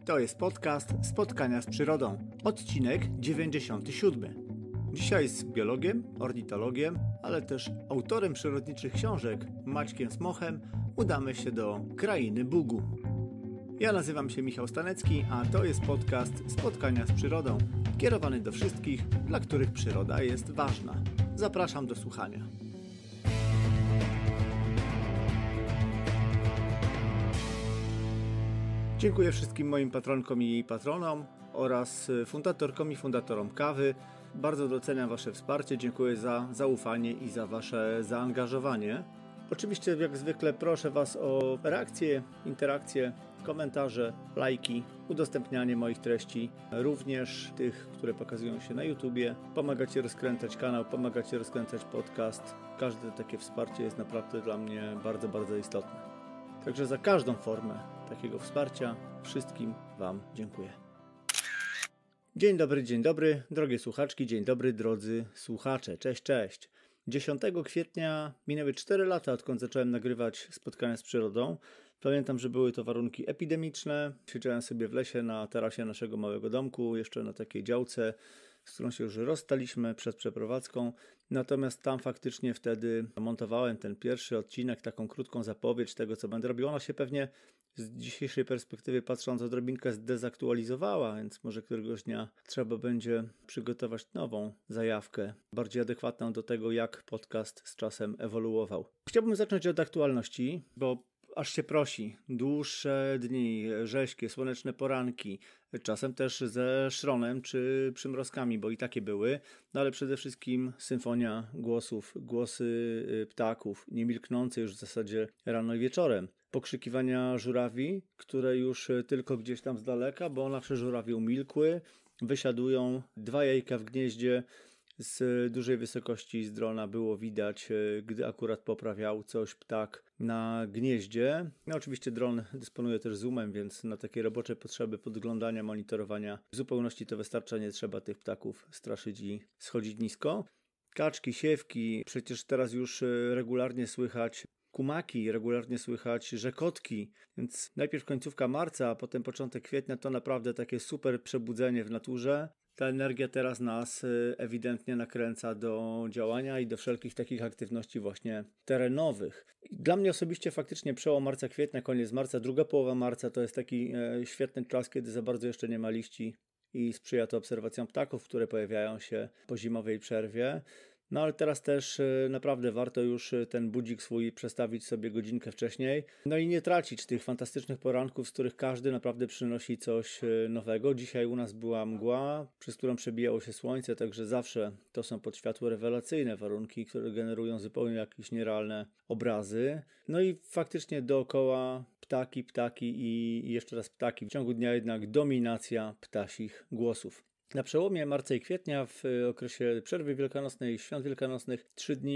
To jest podcast Spotkania z Przyrodą, odcinek 97. Dzisiaj z biologiem, ornitologiem, ale też autorem przyrodniczych książek Maćkiem Smochem udamy się do krainy Bugu. Ja nazywam się Michał Stanecki, a to jest podcast Spotkania z Przyrodą, kierowany do wszystkich, dla których przyroda jest ważna. Zapraszam do słuchania. Dziękuję wszystkim moim patronkom i patronom oraz fundatorkom i fundatorom kawy. Bardzo doceniam Wasze wsparcie, dziękuję za zaufanie i za Wasze zaangażowanie. Oczywiście jak zwykle proszę Was o reakcje, interakcje, komentarze, lajki, udostępnianie moich treści, również tych, które pokazują się na YouTubie. Pomagacie rozkręcać kanał, pomagacie rozkręcać podcast. Każde takie wsparcie jest naprawdę dla mnie bardzo, bardzo istotne. Także za każdą formę takiego wsparcia wszystkim Wam dziękuję. Dzień dobry, drogie słuchaczki, dzień dobry, drodzy słuchacze. Cześć. 10 kwietnia minęły 4 lata, odkąd zacząłem nagrywać spotkania z przyrodą. Pamiętam, że były to warunki epidemiczne. Siedziałem sobie w lesie na tarasie naszego małego domku, jeszcze na takiej działce, z którą się już rozstaliśmy przed przeprowadzką. Natomiast tam faktycznie wtedy montowałem ten pierwszy odcinek, taką krótką zapowiedź tego, co będę robił. Ona się pewnie z dzisiejszej perspektywy patrząc odrobinkę zdezaktualizowała, więc może któregoś dnia trzeba będzie przygotować nową zajawkę, bardziej adekwatną do tego, jak podcast z czasem ewoluował. Chciałbym zacząć od aktualności, bo aż się prosi. Dłuższe dni, rześkie, słoneczne poranki, czasem też ze szronem czy przymrozkami, bo i takie były, no ale przede wszystkim symfonia głosów, głosy ptaków, niemilknące już w zasadzie rano i wieczorem. Pokrzykiwania żurawi, które już tylko gdzieś tam z daleka, bo nasze żurawie umilkły, wysiadują, 2 jajka w gnieździe. Z dużej wysokości z drona było widać, gdy akurat poprawiał coś ptak na gnieździe. No oczywiście dron dysponuje też zoomem, więc na takie robocze potrzeby podglądania, monitorowania w zupełności to wystarcza, nie trzeba tych ptaków straszyć i schodzić nisko. Kaczki, siewki, przecież teraz już regularnie słychać kumaki, regularnie słychać rzekotki, więc najpierw końcówka marca, a potem początek kwietnia to naprawdę takie super przebudzenie w naturze. Ta energia teraz nas ewidentnie nakręca do działania i do wszelkich takich aktywności właśnie terenowych. Dla mnie osobiście faktycznie przełom marca-kwietnia, koniec marca, druga połowa marca to jest taki świetny czas, kiedy za bardzo jeszcze nie ma liści i sprzyja to obserwacjom ptaków, które pojawiają się po zimowej przerwie. No ale teraz też naprawdę warto już ten budzik swój przestawić sobie godzinkę wcześniej. No i nie tracić tych fantastycznych poranków, z których każdy naprawdę przynosi coś nowego. Dzisiaj u nas była mgła, przez którą przebijało się słońce, także zawsze to są pod światło rewelacyjne warunki, które generują zupełnie jakieś nierealne obrazy. No i faktycznie dookoła ptaki i jeszcze raz ptaki. W ciągu dnia jednak dominacja ptasich głosów. Na przełomie marca i kwietnia w okresie przerwy wielkanocnej i świąt wielkanocnych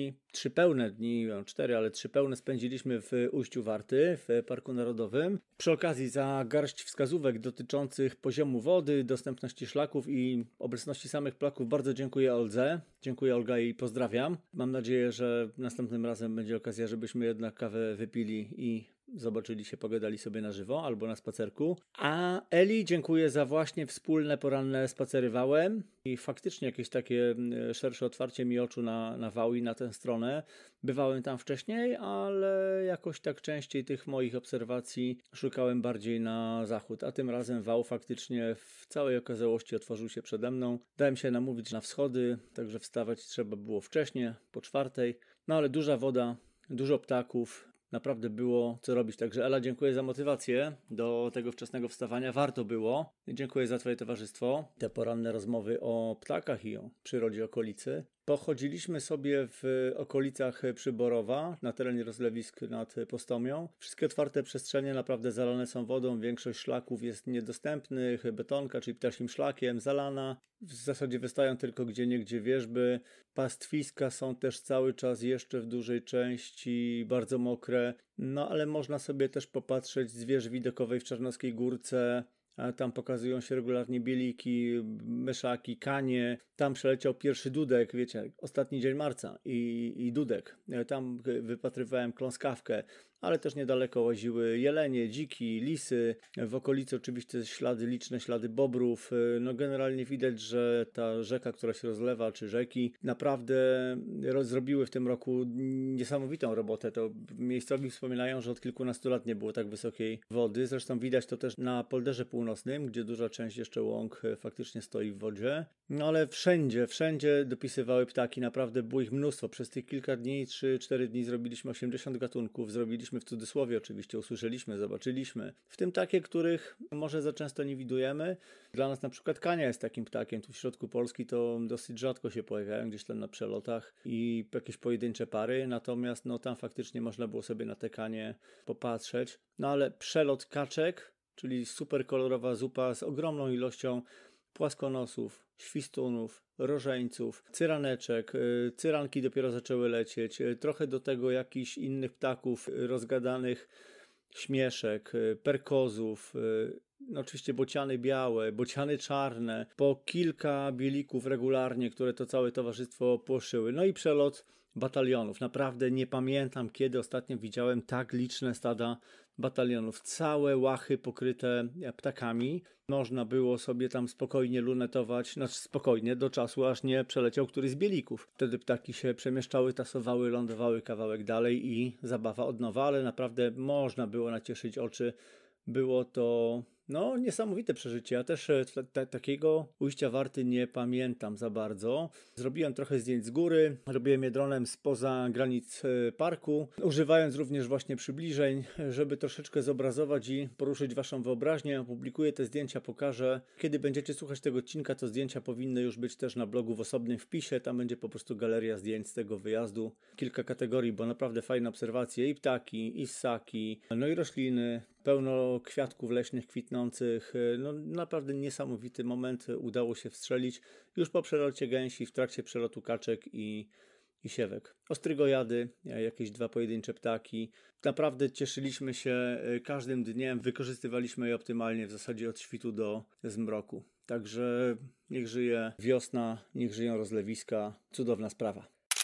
3 pełne dni, 4, ale 3 pełne spędziliśmy w Ujściu Warty, w Parku Narodowym. Przy okazji za garść wskazówek dotyczących poziomu wody, dostępności szlaków i obecności samych ptaków bardzo dziękuję Oldze. Dziękuję Olga i pozdrawiam. Mam nadzieję, że następnym razem będzie okazja, żebyśmy jednak kawę wypili i zobaczyli się, pogadali sobie na żywo albo na spacerku. A Eli dziękuję za właśnie wspólne poranne spacery wałem i faktycznie jakieś takie szersze otwarcie mi oczu na wał i na tę stronę. Bywałem tam wcześniej, ale jakoś tak częściej tych moich obserwacji szukałem bardziej na zachód, a tym razem wał faktycznie w całej okazałości otworzył się przede mną. Dałem się namówić na wschody, także wstawać trzeba było wcześnie, po 4. No ale duża woda, dużo ptaków. Naprawdę było co robić. Także Ela, dziękuję za motywację do tego wczesnego wstawania. Warto było. Dziękuję za Twoje towarzystwo. Te poranne rozmowy o ptakach i o przyrodzie okolicy. Pochodziliśmy sobie w okolicach Przyborowa, na terenie rozlewisk nad Postomią. Wszystkie otwarte przestrzenie naprawdę zalane są wodą. Większość szlaków jest niedostępnych. Betonka, czyli ptasim szlakiem, zalana. W zasadzie wystają tylko gdzieniegdzie wierzby. Pastwiska są też cały czas jeszcze w dużej części bardzo mokre. No ale można sobie też popatrzeć z wieży widokowej w Czarnowskiej Górce. Tam pokazują się regularnie bieliki, myszaki, kanie. Tam przeleciał pierwszy dudek, wiecie, ostatni dzień marca i dudek. Tam wypatrywałem kląskawkę. ale też niedaleko łaziły jelenie, dziki, lisy. W okolicy oczywiście liczne ślady bobrów. No generalnie widać, że ta rzeka, która się rozlewa, czy rzeki, naprawdę zrobiły w tym roku niesamowitą robotę. To miejscowi wspominają, że od kilkunastu lat nie było tak wysokiej wody. Zresztą widać to też na polderze północnym, gdzie duża część jeszcze łąk faktycznie stoi w wodzie. No ale wszędzie dopisywały ptaki. Naprawdę było ich mnóstwo. Przez tych kilka dni, 3-4 dni zrobiliśmy 80 gatunków. Zrobiliśmy w cudzysłowie oczywiście, usłyszeliśmy, zobaczyliśmy. W tym takie, których może za często nie widujemy. Dla nas na przykład kania jest takim ptakiem. Tu w środku Polski to dosyć rzadko się pojawiają gdzieś tam na przelotach i jakieś pojedyncze pary. Natomiast no tam faktycznie można było sobie na te kanie popatrzeć. No ale przelot kaczek, czyli super kolorowa zupa z ogromną ilością płaskonosów, świstunów, rożeńców, cyraneczek, cyranki dopiero zaczęły lecieć, trochę do tego jakichś innych ptaków rozgadanych, śmieszek, perkozów, no oczywiście bociany białe, bociany czarne, po kilka bielików regularnie, które to całe towarzystwo płoszyły. No i przelot batalionów. Naprawdę nie pamiętam, kiedy ostatnio widziałem tak liczne stada batalionów. Całe łachy pokryte ptakami. Można było sobie tam spokojnie lunetować, znaczy spokojnie, do czasu, aż nie przeleciał któryś z bielików. Wtedy ptaki się przemieszczały, tasowały, lądowały kawałek dalej i zabawa od nowa, ale naprawdę można było nacieszyć oczy. Było to niesamowite przeżycie. Ja też takiego ujścia Warty nie pamiętam za bardzo. Zrobiłem trochę zdjęć z góry, robiłem je dronem spoza granic parku, używając również właśnie przybliżeń, żeby troszeczkę zobrazować i poruszyć waszą wyobraźnię. Opublikuję te zdjęcia, pokażę. Kiedy będziecie słuchać tego odcinka, to zdjęcia powinny już być też na blogu w osobnym wpisie. Tam będzie po prostu galeria zdjęć z tego wyjazdu. Kilka kategorii, bo naprawdę fajne obserwacje. I ptaki, i ssaki, no i rośliny. Pełno kwiatków leśnych kwitnących. No naprawdę niesamowity moment udało się wstrzelić już po przelocie gęsi, w trakcie przelotu kaczek i siewek. Ostrygojady, jakieś 2 pojedyncze ptaki. Naprawdę cieszyliśmy się każdym dniem, wykorzystywaliśmy je optymalnie w zasadzie od świtu do zmroku. Także niech żyje wiosna, niech żyją rozlewiska. Cudowna sprawa.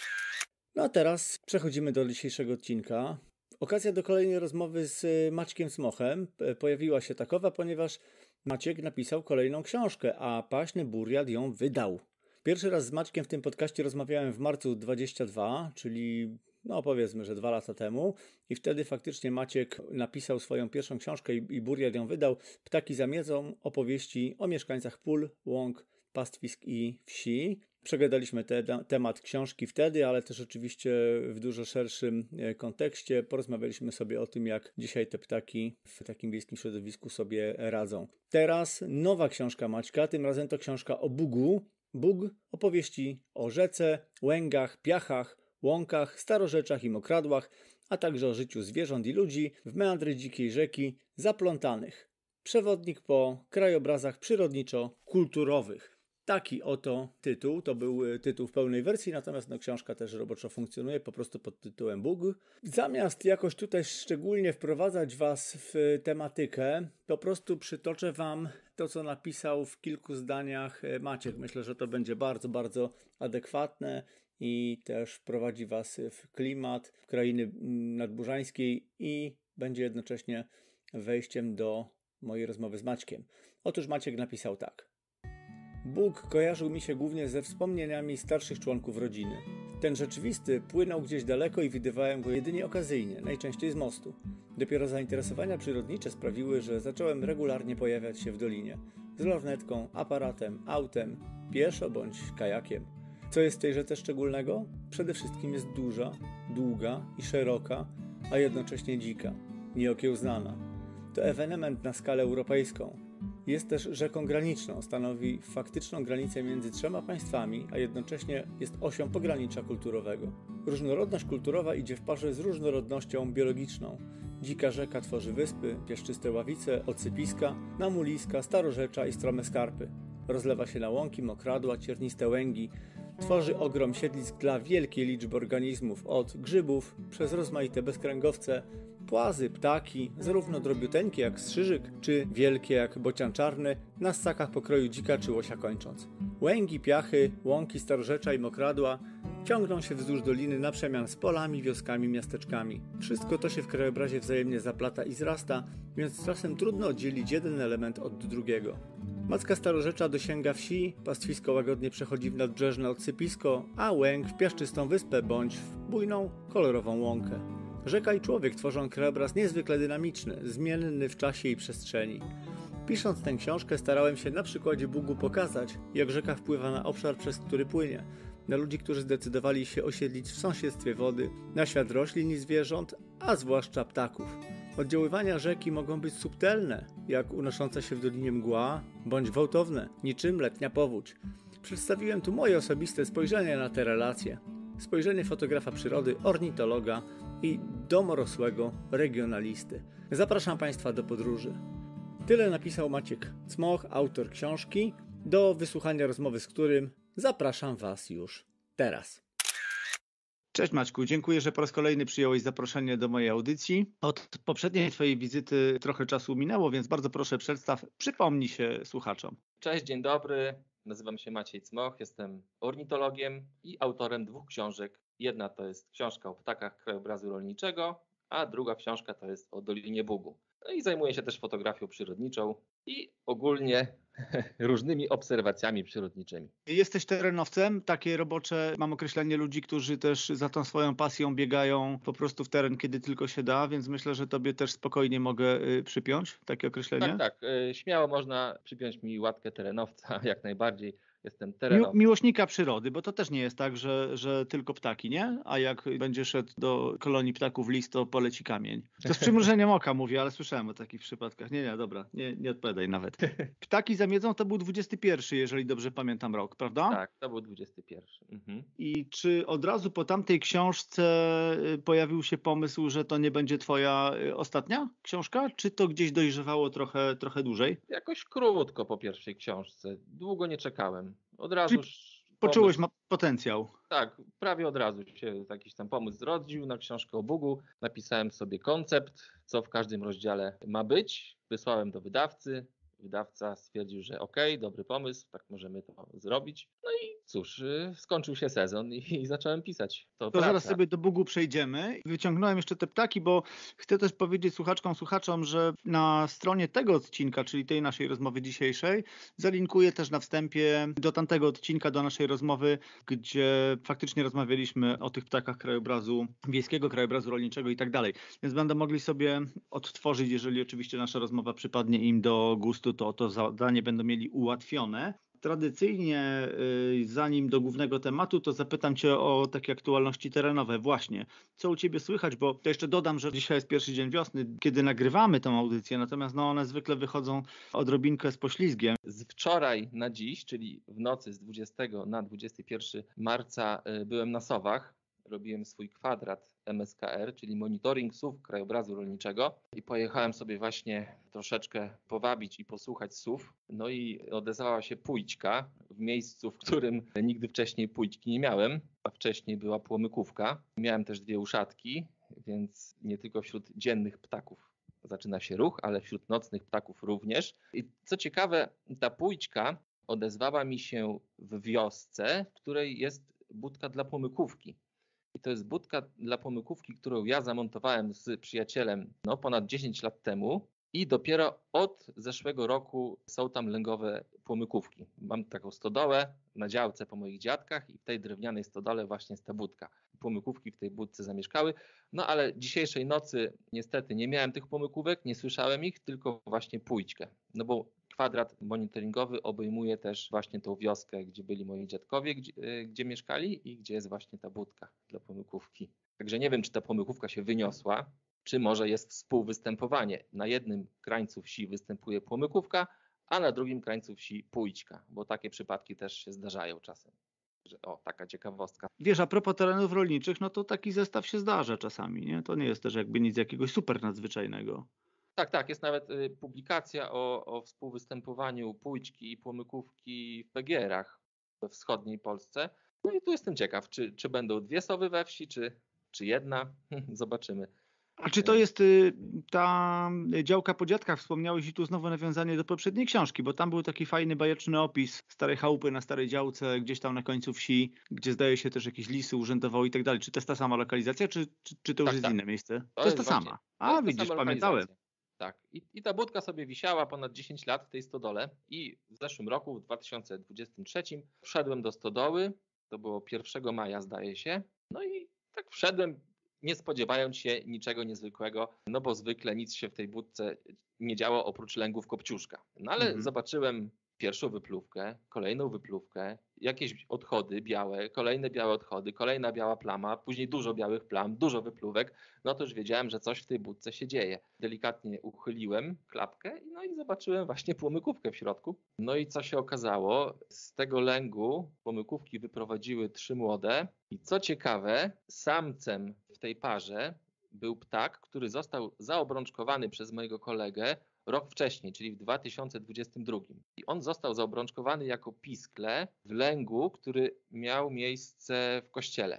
No a teraz przechodzimy do dzisiejszego odcinka. Okazja do kolejnej rozmowy z Maćkiem Smochem pojawiła się takowa, ponieważ Maciek napisał kolejną książkę, a Paśny Buriat ją wydał. Pierwszy raz z Maćkiem w tym podcaście rozmawiałem w marcu 22, czyli powiedzmy, że 2 lata temu, i wtedy faktycznie Maciek napisał swoją pierwszą książkę i Buriat ją wydał. Ptaki za miedzą, opowieści o mieszkańcach pól, łąk, pastwisk i wsi. Przegadaliśmy temat książki wtedy, ale też oczywiście w dużo szerszym kontekście. Porozmawialiśmy sobie o tym, jak dzisiaj te ptaki w takim wiejskim środowisku sobie radzą. Teraz nowa książka Maćka, tym razem to książka o Bugu. Bóg, opowieści o rzece, łęgach, piachach, łąkach, starorzeczach i mokradłach, a także o życiu zwierząt i ludzi w meandry dzikiej rzeki zaplątanych. Przewodnik po krajobrazach przyrodniczo-kulturowych. Taki oto tytuł, to był tytuł w pełnej wersji, natomiast książka też roboczo funkcjonuje po prostu pod tytułem Bóg. Zamiast jakoś tutaj szczególnie wprowadzać was w tematykę, po prostu przytoczę wam to, co napisał w kilku zdaniach Maciek. Myślę, że to będzie bardzo, bardzo adekwatne i też wprowadzi was w klimat krainy nadburzańskiej i będzie jednocześnie wejściem do mojej rozmowy z Maćkiem. Otóż Maciek napisał tak. Bóg kojarzył mi się głównie ze wspomnieniami starszych członków rodziny. Ten rzeczywisty płynął gdzieś daleko i widywałem go jedynie okazyjnie, najczęściej z mostu. Dopiero zainteresowania przyrodnicze sprawiły, że zacząłem regularnie pojawiać się w dolinie. Z lornetką, aparatem, autem, pieszo bądź kajakiem. Co jest w tej rzece szczególnego? Przede wszystkim jest duża, długa i szeroka, a jednocześnie dzika, nieokiełznana. To ewenement na skalę europejską. Jest też rzeką graniczną, stanowi faktyczną granicę między 3 państwami, a jednocześnie jest osią pogranicza kulturowego. Różnorodność kulturowa idzie w parze z różnorodnością biologiczną. Dzika rzeka tworzy wyspy, piaszczyste ławice, odsypiska, namuliska, starorzecza i strome skarpy. Rozlewa się na łąki, mokradła, cierniste łęgi. Tworzy ogrom siedlisk dla wielkiej liczby organizmów, od grzybów, przez rozmaite bezkręgowce, Płazy, ptaki, zarówno drobiuteńkie jak strzyżyk, czy wielkie jak bocian czarny, na ssakach pokroju dzika czy łosia kończąc. Łęgi, piachy, łąki, starorzecza i mokradła ciągną się wzdłuż doliny na przemian z polami, wioskami, miasteczkami. Wszystko to się w krajobrazie wzajemnie zaplata i zrasta, więc czasem trudno oddzielić jeden element od drugiego. Macka starorzecza dosięga wsi, pastwisko łagodnie przechodzi w nadbrzeżne odsypisko, a łęk w piaszczystą wyspę bądź w bujną, kolorową łąkę. Rzeka i człowiek tworzą krajobraz niezwykle dynamiczny, zmienny w czasie i przestrzeni. Pisząc tę książkę starałem się na przykładzie Bugu pokazać, jak rzeka wpływa na obszar, przez który płynie, na ludzi, którzy zdecydowali się osiedlić w sąsiedztwie wody, na świat roślin i zwierząt, a zwłaszcza ptaków. Oddziaływania rzeki mogą być subtelne, jak unosząca się w dolinie mgła, bądź gwałtowne, niczym letnia powódź. Przedstawiłem tu moje osobiste spojrzenie na te relacje. Spojrzenie fotografa przyrody, ornitologa i domorosłego regionalisty. Zapraszam Państwa do podróży. Tyle napisał Maciek Cmoch, autor książki, do wysłuchania rozmowy z którym zapraszam Was już teraz. Cześć Maćku, dziękuję, że po raz kolejny przyjąłeś zaproszenie do mojej audycji. Od poprzedniej Twojej wizyty trochę czasu minęło, więc bardzo proszę przypomnij się słuchaczom. Cześć, dzień dobry. Nazywam się Maciej Cmoch, jestem ornitologiem i autorem 2 książek. Jedna to jest książka o ptakach krajobrazu rolniczego, a druga książka to jest o Dolinie Bugu. No i zajmuję się też fotografią przyrodniczą i ogólnie różnymi obserwacjami przyrodniczymi. Jesteś terenowcem, takie robocze, mam określenie ludzi, którzy też za tą swoją pasją biegają po prostu w teren, kiedy tylko się da, więc myślę, że Tobie też spokojnie mogę przypiąć takie określenie. Tak, śmiało można przypiąć mi łatkę terenowca, jak najbardziej. Jestem terenowcem. Miłośnika przyrody, bo to też nie jest tak, że tylko ptaki, nie? A jak będzie szedł do kolonii ptaków list, to poleci kamień. To z przymrużeniem oka mówię, ale słyszałem o takich przypadkach. Nie, dobra, nie odpowiadaj nawet. Ptaki zamiedzą to był 21, jeżeli dobrze pamiętam rok, prawda? Tak, to był 21. Mhm. I czy od razu po tamtej książce pojawił się pomysł, że to nie będzie Twoja ostatnia książka? Czy to gdzieś dojrzewało trochę dłużej? Jakoś krótko po pierwszej książce. Długo nie czekałem. Od razu poczułeś potencjał. Tak, prawie od razu się jakiś tam pomysł zrodził na książkę o Bugu. Napisałem sobie koncept, co w każdym rozdziale ma być. Wysłałem do wydawcy. Wydawca stwierdził, że okej, dobry pomysł, tak możemy to zrobić. No i cóż, skończył się sezon i zacząłem pisać. To zaraz sobie do Bugu przejdziemy. Wyciągnąłem jeszcze te ptaki, bo chcę też powiedzieć słuchaczkom, że na stronie tego odcinka, czyli tej naszej rozmowy dzisiejszej, zalinkuję też na wstępie do tamtego odcinka, do naszej rozmowy, gdzie faktycznie rozmawialiśmy o tych ptakach krajobrazu wiejskiego, krajobrazu rolniczego i tak dalej. Więc będą mogli sobie odtworzyć, jeżeli oczywiście nasza rozmowa przypadnie im do gustu, to zadanie będą mieli ułatwione. Tradycyjnie, zanim do głównego tematu, to zapytam Cię o takie aktualności terenowe. Właśnie, co u Ciebie słychać, bo to jeszcze dodam, że dzisiaj jest pierwszy dzień wiosny, kiedy nagrywamy tę audycję, natomiast one zwykle wychodzą odrobinkę z poślizgiem. Z wczoraj na dziś, czyli w nocy z 20 na 21 marca byłem na Sowach. Robiłem swój kwadrat MSKR, czyli monitoring sów krajobrazu rolniczego i pojechałem sobie właśnie troszeczkę powabić i posłuchać sów. No i odezwała się pójćka w miejscu, w którym nigdy wcześniej pójćki nie miałem, a wcześniej była płomykówka. Miałem też 2 uszatki, więc nie tylko wśród dziennych ptaków zaczyna się ruch, ale wśród nocnych ptaków również. I co ciekawe, ta pójćka odezwała mi się w wiosce, w której jest budka dla płomykówki. I to jest budka dla płomykówki, którą ja zamontowałem z przyjacielem ponad 10 lat temu i dopiero od zeszłego roku są tam lęgowe płomykówki. Mam taką stodołę na działce po moich dziadkach i w tej drewnianej stodole właśnie jest ta budka. Płomykówki w tej budce zamieszkały, ale dzisiejszej nocy niestety nie miałem tych płomykówek, nie słyszałem ich, tylko właśnie pójćkę. Bo kwadrat monitoringowy obejmuje też właśnie tą wioskę, gdzie byli moi dziadkowie, gdzie mieszkali i gdzie jest właśnie ta budka dla płomykówki. Także nie wiem, czy ta płomykówka się wyniosła, czy może jest współwystępowanie. Na jednym krańcu wsi występuje płomykówka, a na drugim krańcu wsi pójćka, bo takie przypadki też się zdarzają czasem. Taka ciekawostka. Wiesz, a propos terenów rolniczych, to taki zestaw się zdarza czasami, nie? To nie jest też jakby nic jakiegoś super nadzwyczajnego. Tak, jest nawet publikacja o współwystępowaniu pójćki i płomykówki w PGR-ach we wschodniej Polsce. No i tu jestem ciekaw, czy będą 2 sowy we wsi, czy jedna. Zobaczymy. A czy to jest ta działka po dziadkach? Wspomniałeś i tu znowu nawiązanie do poprzedniej książki, bo tam był taki fajny, bajeczny opis starej chałupy na starej działce, gdzieś tam na końcu wsi, gdzie zdaje się też jakieś lisy urzędowały i tak dalej. Czy to jest ta sama lokalizacja, czy to już Tak, jest tak. inne miejsce? To To jest ta jest właśnie, sama. to A jest ta widzisz, sama pamiętałem. lokalizacja. Tak. I ta budka sobie wisiała ponad 10 lat w tej stodole i w zeszłym roku, w 2023, wszedłem do stodoły, to było 1 maja zdaje się, no i tak wszedłem, nie spodziewając się niczego niezwykłego, no bo zwykle nic się w tej budce nie działo oprócz lęgów kopciuszka. No ale Mhm. zobaczyłem pierwszą wypluwkę, kolejną wypluwkę, jakieś odchody białe, kolejne białe odchody, kolejna biała plama, później dużo białych plam, dużo wypluwek, no to już wiedziałem, że coś w tej budce się dzieje. Delikatnie uchyliłem klapkę, no i zobaczyłem właśnie płomykówkę w środku. No i co się okazało? Z tego lęgu płomykówki wyprowadziły 3 młode i co ciekawe, samcem w tej parze był ptak, który został zaobrączkowany przez mojego kolegę rok wcześniej, czyli w 2022. I on został zaobrączkowany jako piskle w lęgu, który miał miejsce w kościele.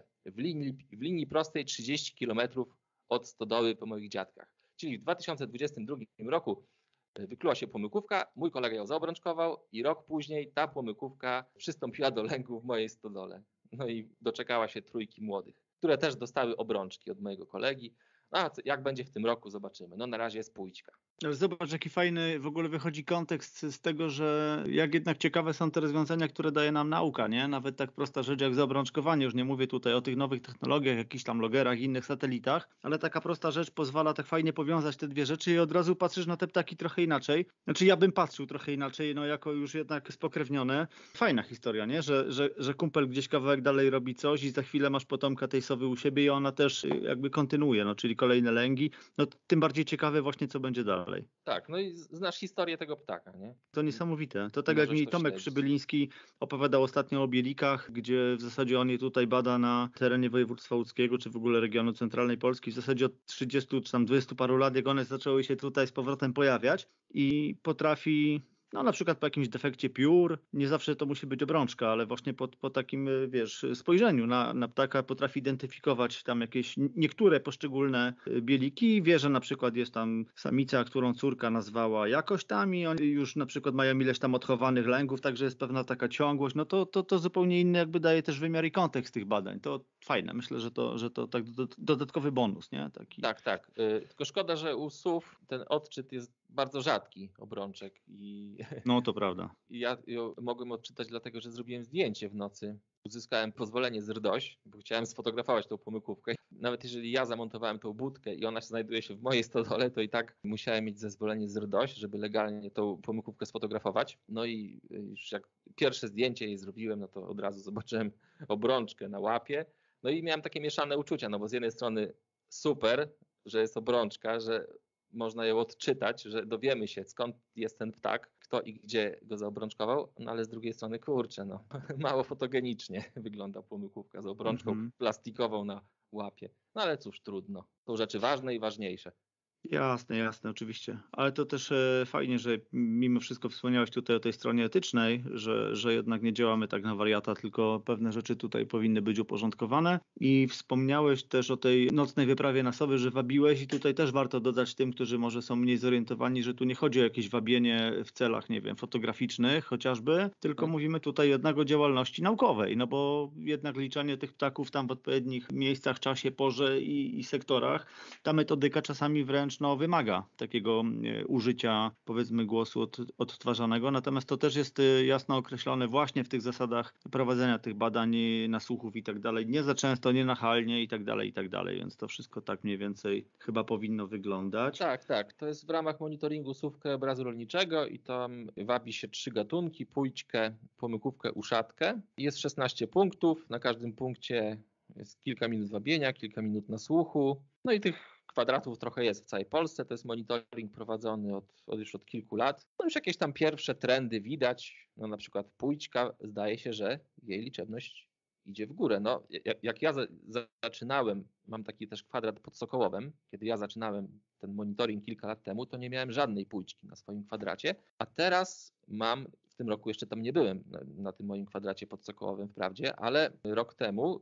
W linii prostej 30 km od stodoły po moich dziadkach. Czyli w 2022 roku wykluła się płomykówka, mój kolega ją zaobrączkował i rok później ta płomykówka przystąpiła do lęgu w mojej stodole. No i doczekała się 3 młodych, które też dostały obrączki od mojego kolegi. No a jak będzie w tym roku, zobaczymy. No na razie jest pójćka. Ale zobacz, jaki fajny w ogóle wychodzi kontekst z tego, że jak jednak ciekawe są te rozwiązania, które daje nam nauka, nie? Nawet tak prosta rzecz jak zaobrączkowanie, już nie mówię tutaj o tych nowych technologiach, jakichś tam logerach, innych satelitach, ale taka prosta rzecz pozwala tak fajnie powiązać te dwie rzeczy i od razu patrzysz na te ptaki trochę inaczej. Znaczy ja bym patrzył trochę inaczej, no jako już jednak spokrewnione. Fajna historia, nie? Że kumpel gdzieś kawałek dalej robi coś i za chwilę masz potomka tej sowy u siebie i ona też jakby kontynuuje, no czyli kolejne lęgi. No tym bardziej ciekawe właśnie, co będzie dalej. Tak, no i znasz historię tego ptaka, nie? To niesamowite. To I tak jak możesz mi to Tomek śledzić. Przybyliński opowiadał ostatnio o bielikach, gdzie w zasadzie on je tutaj bada na terenie województwa łódzkiego, czy w ogóle regionu centralnej Polski. W zasadzie od 30 czy tam 20 paru lat, jak one zaczęły się tutaj z powrotem pojawiać i potrafi, no na przykład po jakimś defekcie piór, nie zawsze to musi być obrączka, ale właśnie po takim, wiesz, spojrzeniu na ptaka potrafi identyfikować tam jakieś niektóre poszczególne bieliki i wie, że na przykład jest tam samica, którą córka nazwała jakoś tam i oni już na przykład mają ileś tam odchowanych lęgów, także jest pewna taka ciągłość, no to zupełnie inny jakby daje też wymiar i kontekst tych badań. To fajne, myślę, że to tak dodatkowy bonus, nie? Taki. Tak, tak. Tylko szkoda, że u sów ten odczyt jest bardzo rzadki, obrączek i No to prawda. I ja ją mogłem odczytać dlatego, że zrobiłem zdjęcie w nocy. Uzyskałem pozwolenie z RDOŚ, bo chciałem sfotografować tą pomykówkę. Nawet jeżeli ja zamontowałem tą budkę i ona znajduje się w mojej stodole, to i tak musiałem mieć zezwolenie z RDOŚ, żeby legalnie tą pomykówkę sfotografować. No i już jak pierwsze zdjęcie jej zrobiłem, no to od razu zobaczyłem obrączkę na łapie. No i miałem takie mieszane uczucia, no bo z jednej strony super, że jest obrączka, że można ją odczytać, że dowiemy się, skąd jest ten ptak, kto i gdzie go zaobrączkował, no ale z drugiej strony, kurczę, no mało fotogenicznie wygląda płomykówka z obrączką plastikową na łapie. No ale cóż, trudno. Są rzeczy ważne i ważniejsze. Jasne, jasne, oczywiście. Ale to też fajnie, że mimo wszystko wspomniałeś tutaj o tej stronie etycznej, że jednak nie działamy tak na wariata, tylko pewne rzeczy tutaj powinny być uporządkowane. I wspomniałeś też o tej nocnej wyprawie na sowy, że wabiłeś i tutaj też warto dodać tym, którzy może są mniej zorientowani, że tu nie chodzi o jakieś wabienie w celach, nie wiem, fotograficznych chociażby, tylko mówimy tutaj jednak o działalności naukowej, no bo jednak liczenie tych ptaków tam w odpowiednich miejscach, czasie, porze i sektorach, ta metodyka czasami wręcz wymaga takiego użycia, powiedzmy, głosu odtwarzanego, natomiast to też jest jasno określone właśnie w tych zasadach prowadzenia tych badań nasłuchów i tak dalej, nie za często, nie nachalnie i tak dalej, więc to wszystko tak mniej więcej chyba powinno wyglądać. Tak, tak, to jest w ramach monitoringu słów krajobrazu rolniczego i tam wabi się 3 gatunki, pójćkę, pomykówkę, uszatkę. Jest 16 punktów, na każdym punkcie jest kilka minut wabienia, kilka minut nasłuchu, no i tych kwadratów trochę jest w całej Polsce. To jest monitoring prowadzony już od kilku lat. No już jakieś tam pierwsze trendy widać. No na przykład pójćka, zdaje się, że jej liczebność idzie w górę. No, jak ja zaczynałem, mam taki też kwadrat pod Sokołowem, kiedy ja zaczynałem ten monitoring kilka lat temu, to nie miałem żadnej pójćki na swoim kwadracie, a teraz mam, w tym roku jeszcze tam nie byłem na tym moim kwadracie pod Sokołowem wprawdzie, ale rok temu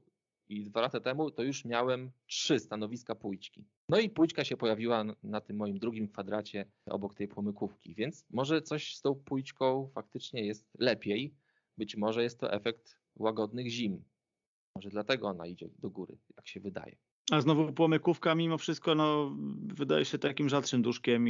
I 2 lata temu to już miałem 3 stanowiska pójczki. No i pójczka się pojawiła na tym moim drugim kwadracie obok tej płomykówki, więc może coś z tą pójczką faktycznie jest lepiej. Być może jest to efekt łagodnych zim. Może dlatego ona idzie do góry, jak się wydaje. A znowu płomykówka mimo wszystko wydaje się takim rzadszym duszkiem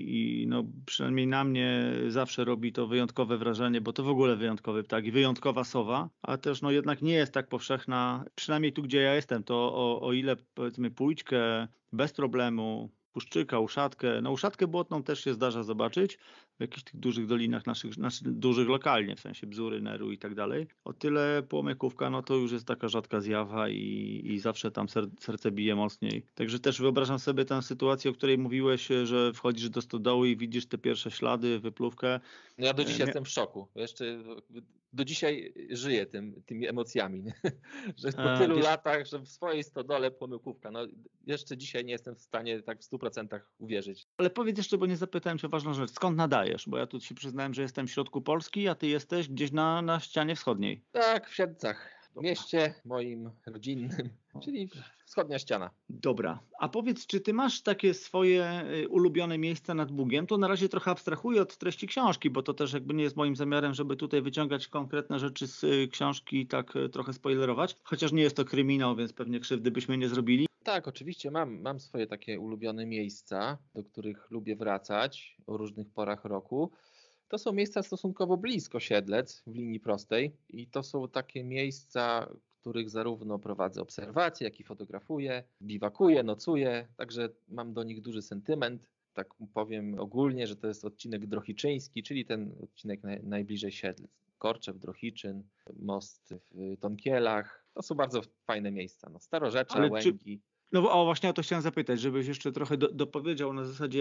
i przynajmniej na mnie zawsze robi to wyjątkowe wrażenie, bo to w ogóle wyjątkowy ptak i wyjątkowa sowa, a też jednak nie jest tak powszechna, przynajmniej tu gdzie ja jestem, to o ile powiedzmy pójczkę bez problemu, puszczyka, uszatkę, uszatkę błotną też się zdarza zobaczyć w jakichś tych dużych dolinach naszych dużych lokalnie, w sensie Bzury, Neru i tak dalej. O tyle płomykówka, to już jest taka rzadka zjawa i zawsze tam serce bije mocniej. Także też wyobrażam sobie tę sytuację, o której mówiłeś, że wchodzisz do stodoły i widzisz te pierwsze ślady, wypluwkę. No ja do dzisiaj jestem w szoku. Jeszcze do dzisiaj żyję tymi emocjami, że po tylu latach, że w swojej stodole płomykówka. Jeszcze dzisiaj nie jestem w stanie tak w 100% uwierzyć. Ale powiedz jeszcze, bo nie zapytałem cię o ważną rzecz. Skąd nadajesz? Bo ja tu ci przyznałem, że jestem w środku Polski, a ty jesteś gdzieś na ścianie wschodniej. Tak, w Siedlcach. W mieście moim rodzinnym, czyli wschodnia ściana. Dobra, a powiedz, czy ty masz takie swoje ulubione miejsca nad Bugiem? To na razie trochę abstrahuję od treści książki, bo to też jakby nie jest moim zamiarem, żeby tutaj wyciągać konkretne rzeczy z książki i tak trochę spoilerować, chociaż nie jest to kryminał, więc pewnie krzywdy byśmy nie zrobili. Tak, oczywiście mam swoje takie ulubione miejsca, do których lubię wracać o różnych porach roku. To są miejsca stosunkowo blisko Siedlec w linii prostej i to są takie miejsca, których zarówno prowadzę obserwacje, jak i fotografuję, biwakuję, nocuję, także mam do nich duży sentyment. Tak powiem ogólnie, że to jest odcinek drohiczyński, czyli ten odcinek najbliżej Siedlec. Korczew, Drohiczyn, most w Tonkielach. To są bardzo fajne miejsca. Starorzecza, Łęgi. Właśnie o to chciałem zapytać, żebyś jeszcze trochę dopowiedział na zasadzie,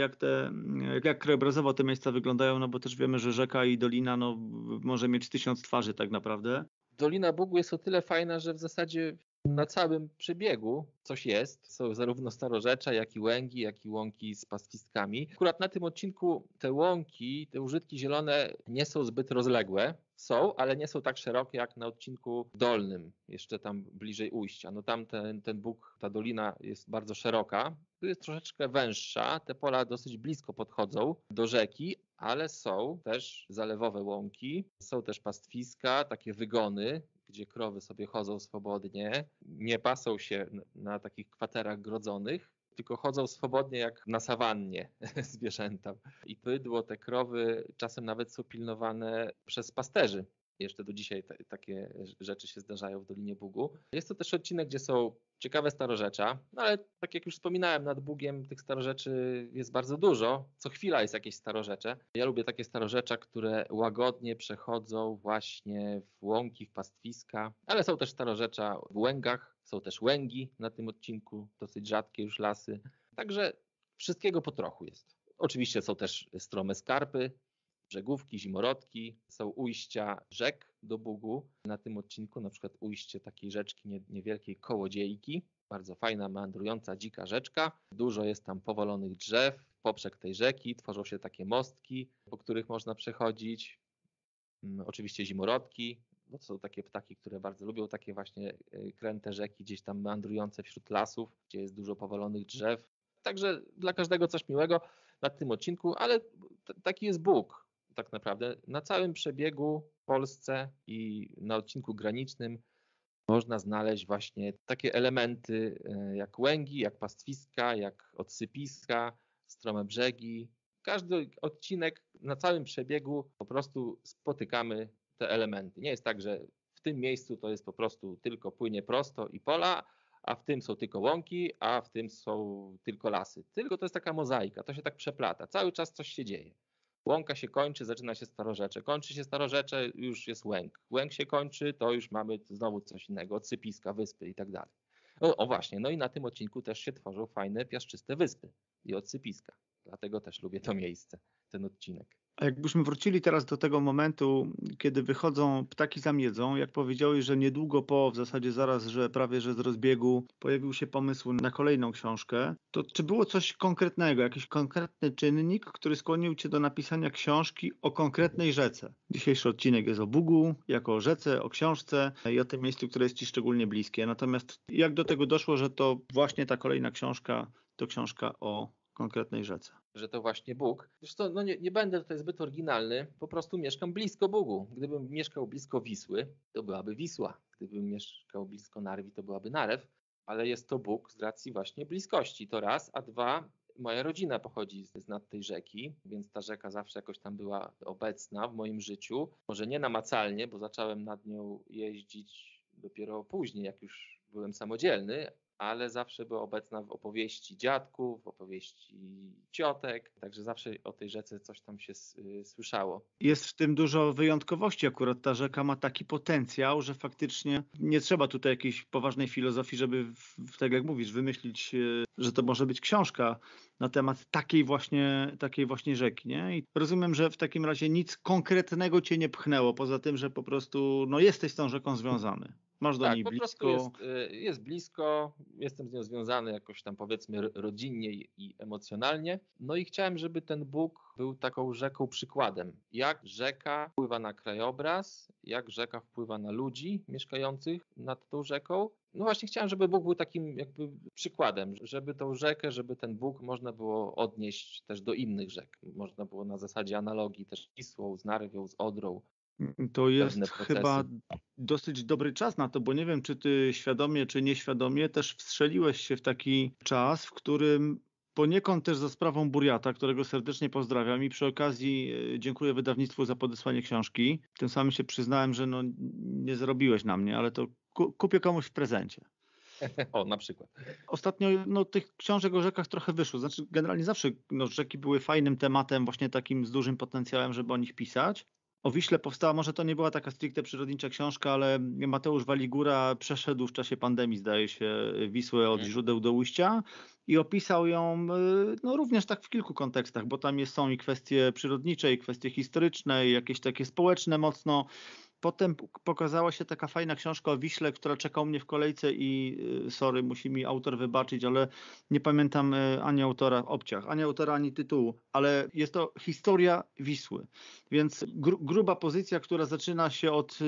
jak krajobrazowo te miejsca wyglądają, bo też wiemy, że rzeka i dolina może mieć 1000 twarzy tak naprawdę. Dolina Bugu jest o tyle fajna, że w zasadzie na całym przebiegu coś jest. Są zarówno starorzecza, jak i łęgi, jak i łąki z pastwiskami. Akurat na tym odcinku te łąki, te użytki zielone nie są zbyt rozległe. Są, ale nie są tak szerokie jak na odcinku dolnym, jeszcze tam bliżej ujścia. Tam ten Bóg, ta dolina jest bardzo szeroka. Tu jest troszeczkę węższa. Te pola dosyć blisko podchodzą do rzeki, ale są też zalewowe łąki, są też pastwiska, takie wygony, gdzie krowy sobie chodzą swobodnie, nie pasą się na takich kwaterach grodzonych, tylko chodzą swobodnie jak na sawannie zwierzęta. I bydło, te krowy czasem nawet są pilnowane przez pasterzy. Jeszcze do dzisiaj takie rzeczy się zdarzają w Dolinie Bugu. Jest to też odcinek, gdzie są ciekawe starorzecza, ale tak jak już wspominałem, nad Bugiem tych starorzeczy jest bardzo dużo. Co chwila jest jakieś starorzecze. Ja lubię takie starorzecza, które łagodnie przechodzą właśnie w łąki, w pastwiska, ale są też starorzecza w łęgach, są też łęgi na tym odcinku, dosyć rzadkie już lasy. Także wszystkiego po trochu jest. Oczywiście są też strome skarpy, brzegówki, zimorodki, są ujścia rzek do Bugu. Na tym odcinku na przykład ujście takiej rzeczki niewielkiej Kołodziejki, bardzo fajna, meandrująca, dzika rzeczka. Dużo jest tam powalonych drzew, w poprzek tej rzeki tworzą się takie mostki, po których można przechodzić. Oczywiście zimorodki, to są takie ptaki, które bardzo lubią takie właśnie kręte rzeki, gdzieś tam meandrujące wśród lasów, gdzie jest dużo powalonych drzew. Także dla każdego coś miłego na tym odcinku, ale taki jest Bóg. Tak naprawdę na całym przebiegu w Polsce i na odcinku granicznym można znaleźć właśnie takie elementy jak łęgi, jak pastwiska, jak odsypiska, strome brzegi. Każdy odcinek na całym przebiegu po prostu spotykamy te elementy. Nie jest tak, że w tym miejscu to jest po prostu tylko płynie prosto i pola, a w tym są tylko łąki, a w tym są tylko lasy. Tylko to jest taka mozaika, to się tak przeplata. Cały czas coś się dzieje. Łąka się kończy, zaczyna się starorzecze. Kończy się starorzecze, już jest łęk. Łęk się kończy, to już mamy znowu coś innego, odsypiska, wyspy i tak dalej. O właśnie, i na tym odcinku też się tworzą fajne, piaszczyste wyspy i odsypiska. Dlatego też lubię to miejsce, ten odcinek. A jakbyśmy wrócili teraz do tego momentu, kiedy wychodzą ptaki za miedzą, jak powiedziałeś, że niedługo po, w zasadzie zaraz, że prawie że z rozbiegu pojawił się pomysł na kolejną książkę, to czy było coś konkretnego, jakiś konkretny czynnik, który skłonił cię do napisania książki o konkretnej rzece? Dzisiejszy odcinek jest o Bugu, jako o rzece, o książce i o tym miejscu, które jest ci szczególnie bliskie. Natomiast jak do tego doszło, że to właśnie ta kolejna książka to książka o konkretnej rzece? Że to właśnie Bóg. Zresztą no nie będę tutaj zbyt oryginalny, po prostu mieszkam blisko Bugu. Gdybym mieszkał blisko Wisły, to byłaby Wisła. Gdybym mieszkał blisko Narwi, to byłaby Narew, ale jest to Bóg z racji właśnie bliskości, to raz, a dwa, moja rodzina pochodzi z nad tej rzeki, więc ta rzeka zawsze jakoś tam była obecna w moim życiu. Może nie namacalnie, bo zacząłem nad nią jeździć dopiero później, jak już byłem samodzielny, ale zawsze była obecna w opowieści dziadków, w opowieści ciotek, także zawsze o tej rzece coś tam się słyszało. Jest w tym dużo wyjątkowości. Akurat ta rzeka ma taki potencjał, że faktycznie nie trzeba tutaj jakiejś poważnej filozofii, żeby, tak jak mówisz, wymyślić, że to może być książka na temat takiej właśnie rzeki. Nie? I rozumiem, że w takim razie nic konkretnego cię nie pchnęło, poza tym, że po prostu jesteś z tą rzeką związany. Masz do Tak, niej po prostu blisko. jest blisko, jestem z nią związany jakoś tam powiedzmy rodzinnie i emocjonalnie. No i chciałem, żeby ten Bóg był taką rzeką przykładem. Jak rzeka wpływa na krajobraz, jak rzeka wpływa na ludzi mieszkających nad tą rzeką. No właśnie chciałem, żeby Bóg był takim jakby przykładem, żeby tą rzekę, żeby ten Bóg można było odnieść też do innych rzek. Można było na zasadzie analogii też z Wisłą, z Narwią, z Odrą. To Pewne jest chyba procesy. dosyć dobry czas na to, bo nie wiem, czy ty świadomie, czy nieświadomie też wstrzeliłeś się w taki czas, w którym poniekąd też za sprawą Buriata, którego serdecznie pozdrawiam i przy okazji dziękuję wydawnictwu za podesłanie książki. Tym samym się przyznałem, że nie zarobiłeś na mnie, ale to kupię komuś w prezencie. O, na przykład. Ostatnio tych książek o rzekach trochę wyszło. Znaczy generalnie zawsze rzeki były fajnym tematem, właśnie takim z dużym potencjałem, żeby o nich pisać. O Wiśle powstała, może to nie była taka stricte przyrodnicza książka, ale Mateusz Waligura przeszedł w czasie pandemii, zdaje się, Wisłę od źródeł do ujścia i opisał ją również tak w kilku kontekstach, bo tam są i kwestie przyrodnicze, i kwestie historyczne, i jakieś takie społeczne mocno. Potem pokazała się taka fajna książka o Wiśle, która czeka u mnie w kolejce i sorry, musi mi autor wybaczyć, ale nie pamiętam ani autora, ani autora, ani tytułu, ale jest to historia Wisły. Więc gruba pozycja, która zaczyna się od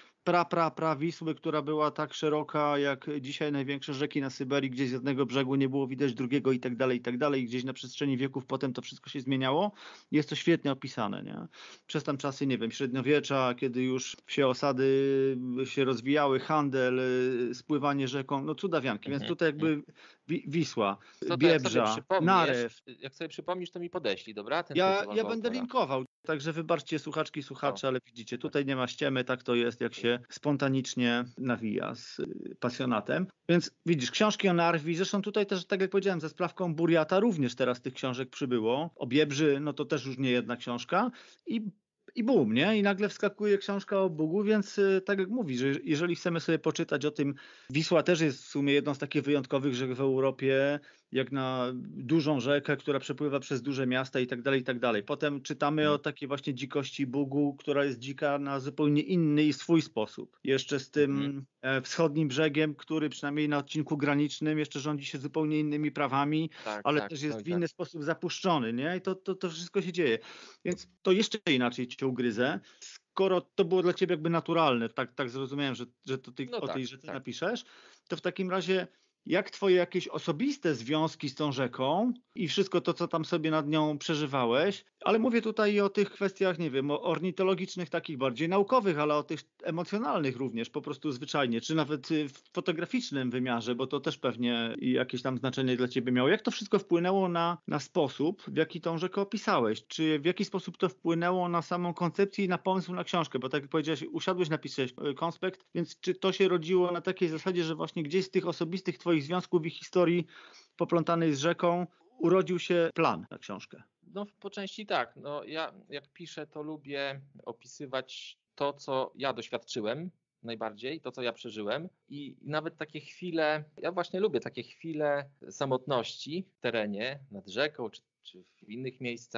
pra Wisły, która była tak szeroka jak dzisiaj największe rzeki na Syberii, gdzie z jednego brzegu nie było widać drugiego i tak dalej, gdzieś na przestrzeni wieków potem to wszystko się zmieniało. Jest to świetnie opisane, nie? Przez tam czasy, nie wiem, średniowiecza, kiedy już wsie osady się rozwijały, handel, spływanie rzeką, cudawianki, więc tutaj jakby Wisła, To Biebrza, Narew. jak sobie przypomnisz, to mi podeślij, dobra? Ten Ja tytuł albo będę autora. linkował, także wybaczcie słuchaczki, słuchacze, ale widzicie, tutaj nie ma ściemy, tak to jest, jak się spontanicznie nawija z pasjonatem. Więc widzisz, książki o Narwi, zresztą tutaj też, tak jak powiedziałem, ze sprawką Buriata również teraz tych książek przybyło. O Biebrzy, to też już nie jedna książka i boom, nie? I nagle wskakuje książka o Bugu, więc tak jak mówisz, że jeżeli chcemy sobie poczytać o tym, Wisła też jest w sumie jedną z takich wyjątkowych rzek w Europie, jak na dużą rzekę, która przepływa przez duże miasta i tak dalej, i tak dalej. Potem czytamy o takiej właśnie dzikości Bugu, która jest dzika na zupełnie inny i swój sposób. Jeszcze z tym wschodnim brzegiem, który przynajmniej na odcinku granicznym jeszcze rządzi się zupełnie innymi prawami, ale też jest w inny sposób zapuszczony, nie? I to wszystko się dzieje. Więc to jeszcze inaczej cię ugryzę. Skoro to było dla ciebie jakby naturalne, tak zrozumiałem, że to ty o tej rzece napiszesz, to w takim razie jak twoje jakieś osobiste związki z tą rzeką i wszystko to, co tam sobie nad nią przeżywałeś, ale mówię tutaj o tych kwestiach, nie wiem, ornitologicznych, takich bardziej naukowych, ale o tych emocjonalnych również, po prostu zwyczajnie, czy nawet w fotograficznym wymiarze, bo to też pewnie jakieś tam znaczenie dla ciebie miało. Jak to wszystko wpłynęło na sposób, w jaki tą rzekę opisałeś? Czy w jaki sposób to wpłynęło na samą koncepcję i na pomysł na książkę? Bo tak jak powiedziałeś, usiadłeś, napisałeś konspekt, więc czy to się rodziło na takiej zasadzie, że właśnie gdzieś z tych osobistych twoich związków i historii poplątanej z rzeką urodził się plan na książkę? No po części tak. No, ja jak piszę, to lubię opisywać to, co ja doświadczyłem najbardziej, to, co ja przeżyłem i nawet takie chwile, ja właśnie lubię takie chwile samotności w terenie, nad rzeką czy w innych miejscach.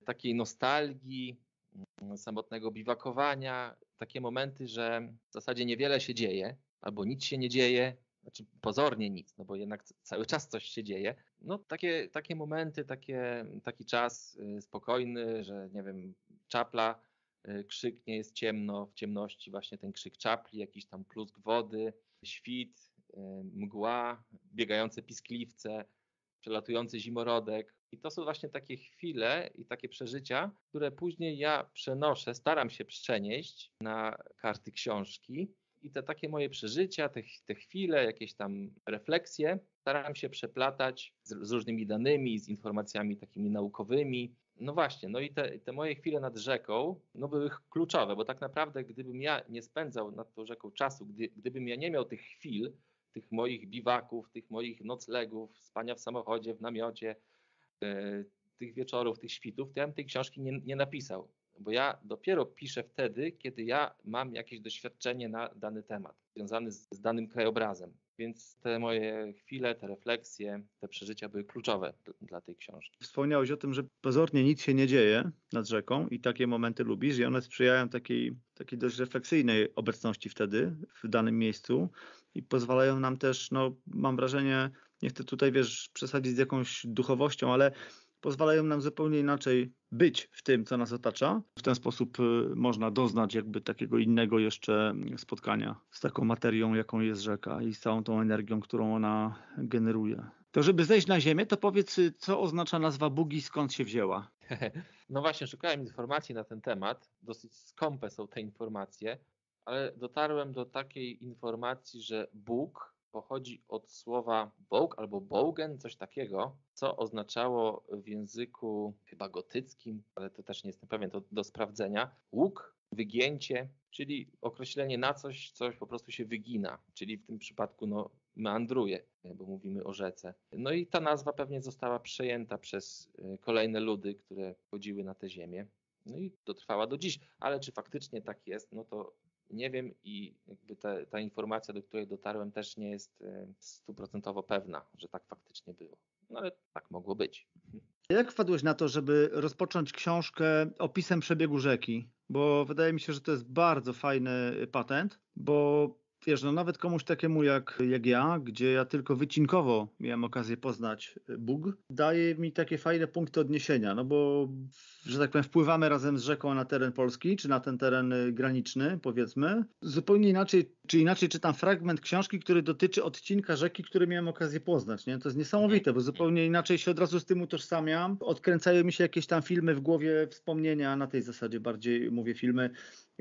takiej nostalgii, samotnego biwakowania, takie momenty, że w zasadzie niewiele się dzieje, albo nic się nie dzieje, znaczy pozornie nic, no bo jednak cały czas coś się dzieje. No takie momenty, taki czas spokojny, że nie wiem, czapla krzyknie, jest ciemno, w ciemności właśnie ten krzyk czapli, jakiś tam plusk wody, świt, mgła, biegające piskliwce, przelatujący zimorodek. I to są właśnie takie chwile i takie przeżycia, które później ja przenoszę, staram się przenieść na karty książki. I te takie moje przeżycia, te chwile, jakieś tam refleksje, staram się przeplatać z różnymi danymi, z informacjami takimi naukowymi. No właśnie, no i te moje chwile nad rzeką no były kluczowe, bo tak naprawdę gdybym ja nie spędzał nad tą rzeką czasu, gdybym ja nie miał tych chwil, tych moich biwaków, tych moich noclegów, spania w samochodzie, w namiocie, tych wieczorów, tych świtów, to ja bym tej książki nie napisał. Bo ja dopiero piszę wtedy, kiedy ja mam jakieś doświadczenie na dany temat, związany z danym krajobrazem. Więc te moje chwile, te refleksje, te przeżycia były kluczowe dla tej książki. Wspomniałeś o tym, że pozornie nic się nie dzieje nad rzeką i takie momenty lubisz i one sprzyjają takiej dość refleksyjnej obecności wtedy w danym miejscu i pozwalają nam też, no mam wrażenie, nie chcę tutaj przesadzić z jakąś duchowością, ale pozwalają nam zupełnie inaczej być w tym, co nas otacza. W ten sposób można doznać jakby takiego innego jeszcze spotkania z taką materią, jaką jest rzeka i z całą tą energią, którą ona generuje. To żeby zejść na ziemię, to powiedz, co oznacza nazwa Bóg i skąd się wzięła? No właśnie, szukałem informacji na ten temat. Dosyć skąpe są te informacje, ale dotarłem do takiej informacji, że Bóg pochodzi od słowa bołg albo bołgen, coś takiego, co oznaczało w języku chyba gotyckim, ale to też nie jestem pewien, to do sprawdzenia, łuk, wygięcie, czyli określenie na coś po prostu się wygina, czyli w tym przypadku no, meandruje, bo mówimy o rzece. No i ta nazwa pewnie została przejęta przez kolejne ludy, które chodziły na tę ziemię. No i dotrwała do dziś, ale czy faktycznie tak jest, no to nie wiem i jakby ta informacja, do której dotarłem, też nie jest 100% pewna, że tak faktycznie było. No ale tak mogło być. Jak wpadłeś na to, żeby rozpocząć książkę opisem przebiegu rzeki? Bo wydaje mi się, że to jest bardzo fajny patent, bo wiesz, no nawet komuś takiemu jak ja, gdzie ja tylko wycinkowo miałem okazję poznać Bóg, daje mi takie fajne punkty odniesienia, no bo, że tak powiem, wpływamy razem z rzeką na teren Polski, czy na ten teren graniczny, powiedzmy. Zupełnie inaczej czytam fragment książki, który dotyczy odcinka rzeki, który miałem okazję poznać, nie? To jest niesamowite, bo zupełnie inaczej się od razu z tym utożsamiam. Odkręcają mi się jakieś tam filmy w głowie, wspomnienia, na tej zasadzie bardziej mówię filmy,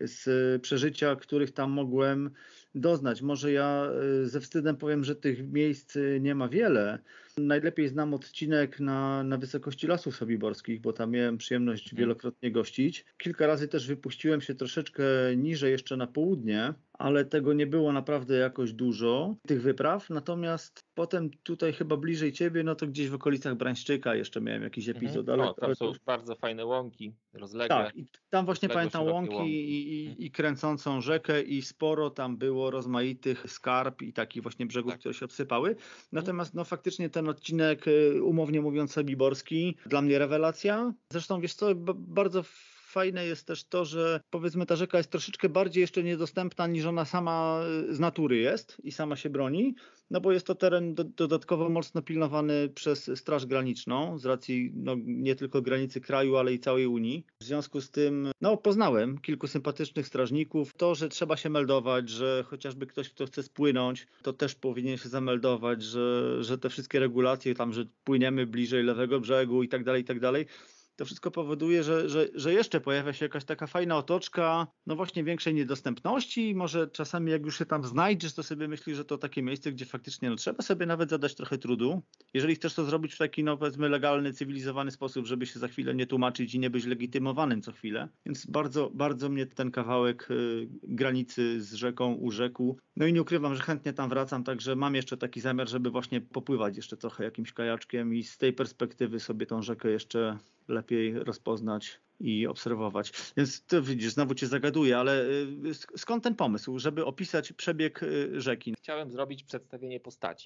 z przeżycia, których tam mogłem doznać. Może ja ze wstydem powiem, że tych miejsc nie ma wiele. Najlepiej znam odcinek na wysokości Lasów Sobiborskich, bo tam miałem przyjemność wielokrotnie gościć. Kilka razy też wypuściłem się troszeczkę niżej jeszcze na południe, ale tego nie było naprawdę jakoś dużo, tych wypraw. Natomiast potem tutaj chyba bliżej ciebie, no to gdzieś w okolicach Brańszczyka jeszcze miałem jakiś epizod. Tam są bardzo fajne łąki, rozległe. Tak, i tam właśnie pamiętam łąki i kręcącą rzekę i sporo tam było rozmaitych skarp i takich właśnie brzegów, które się obsypały. Natomiast no faktycznie ten odcinek, umownie mówiąc, sobiborski, dla mnie rewelacja. Zresztą wiesz co, bardzo fajne jest też to, że powiedzmy ta rzeka jest troszeczkę bardziej jeszcze niedostępna niż ona sama z natury jest i sama się broni, no bo jest to teren dodatkowo mocno pilnowany przez Straż Graniczną z racji no, nie tylko granicy kraju, ale i całej Unii. W związku z tym no, poznałem kilku sympatycznych strażników. To, że trzeba się meldować, że chociażby ktoś, kto chce spłynąć, to też powinien się zameldować, że te wszystkie regulacje tam, że płyniemy bliżej lewego brzegu i tak dalej, to wszystko powoduje, że jeszcze pojawia się jakaś taka fajna otoczka, no właśnie większej niedostępności. Może czasami jak już się tam znajdziesz, to sobie myślisz, że to takie miejsce, gdzie faktycznie no, trzeba sobie nawet zadać trochę trudu. Jeżeli chcesz to zrobić w taki, no powiedzmy, legalny, cywilizowany sposób, żeby się za chwilę nie tłumaczyć i nie być legitymowanym co chwilę. Więc bardzo, bardzo mnie ten kawałek granicy z rzeką urzekł. No i nie ukrywam, że chętnie tam wracam, także mam jeszcze taki zamiar, żeby właśnie popływać jeszcze trochę jakimś kajaczkiem i z tej perspektywy sobie tą rzekę jeszcze lepiej rozpoznać i obserwować. Więc to widzisz, znowu cię zagaduję, ale skąd ten pomysł, żeby opisać przebieg rzeki? Chciałem zrobić przedstawienie postaci.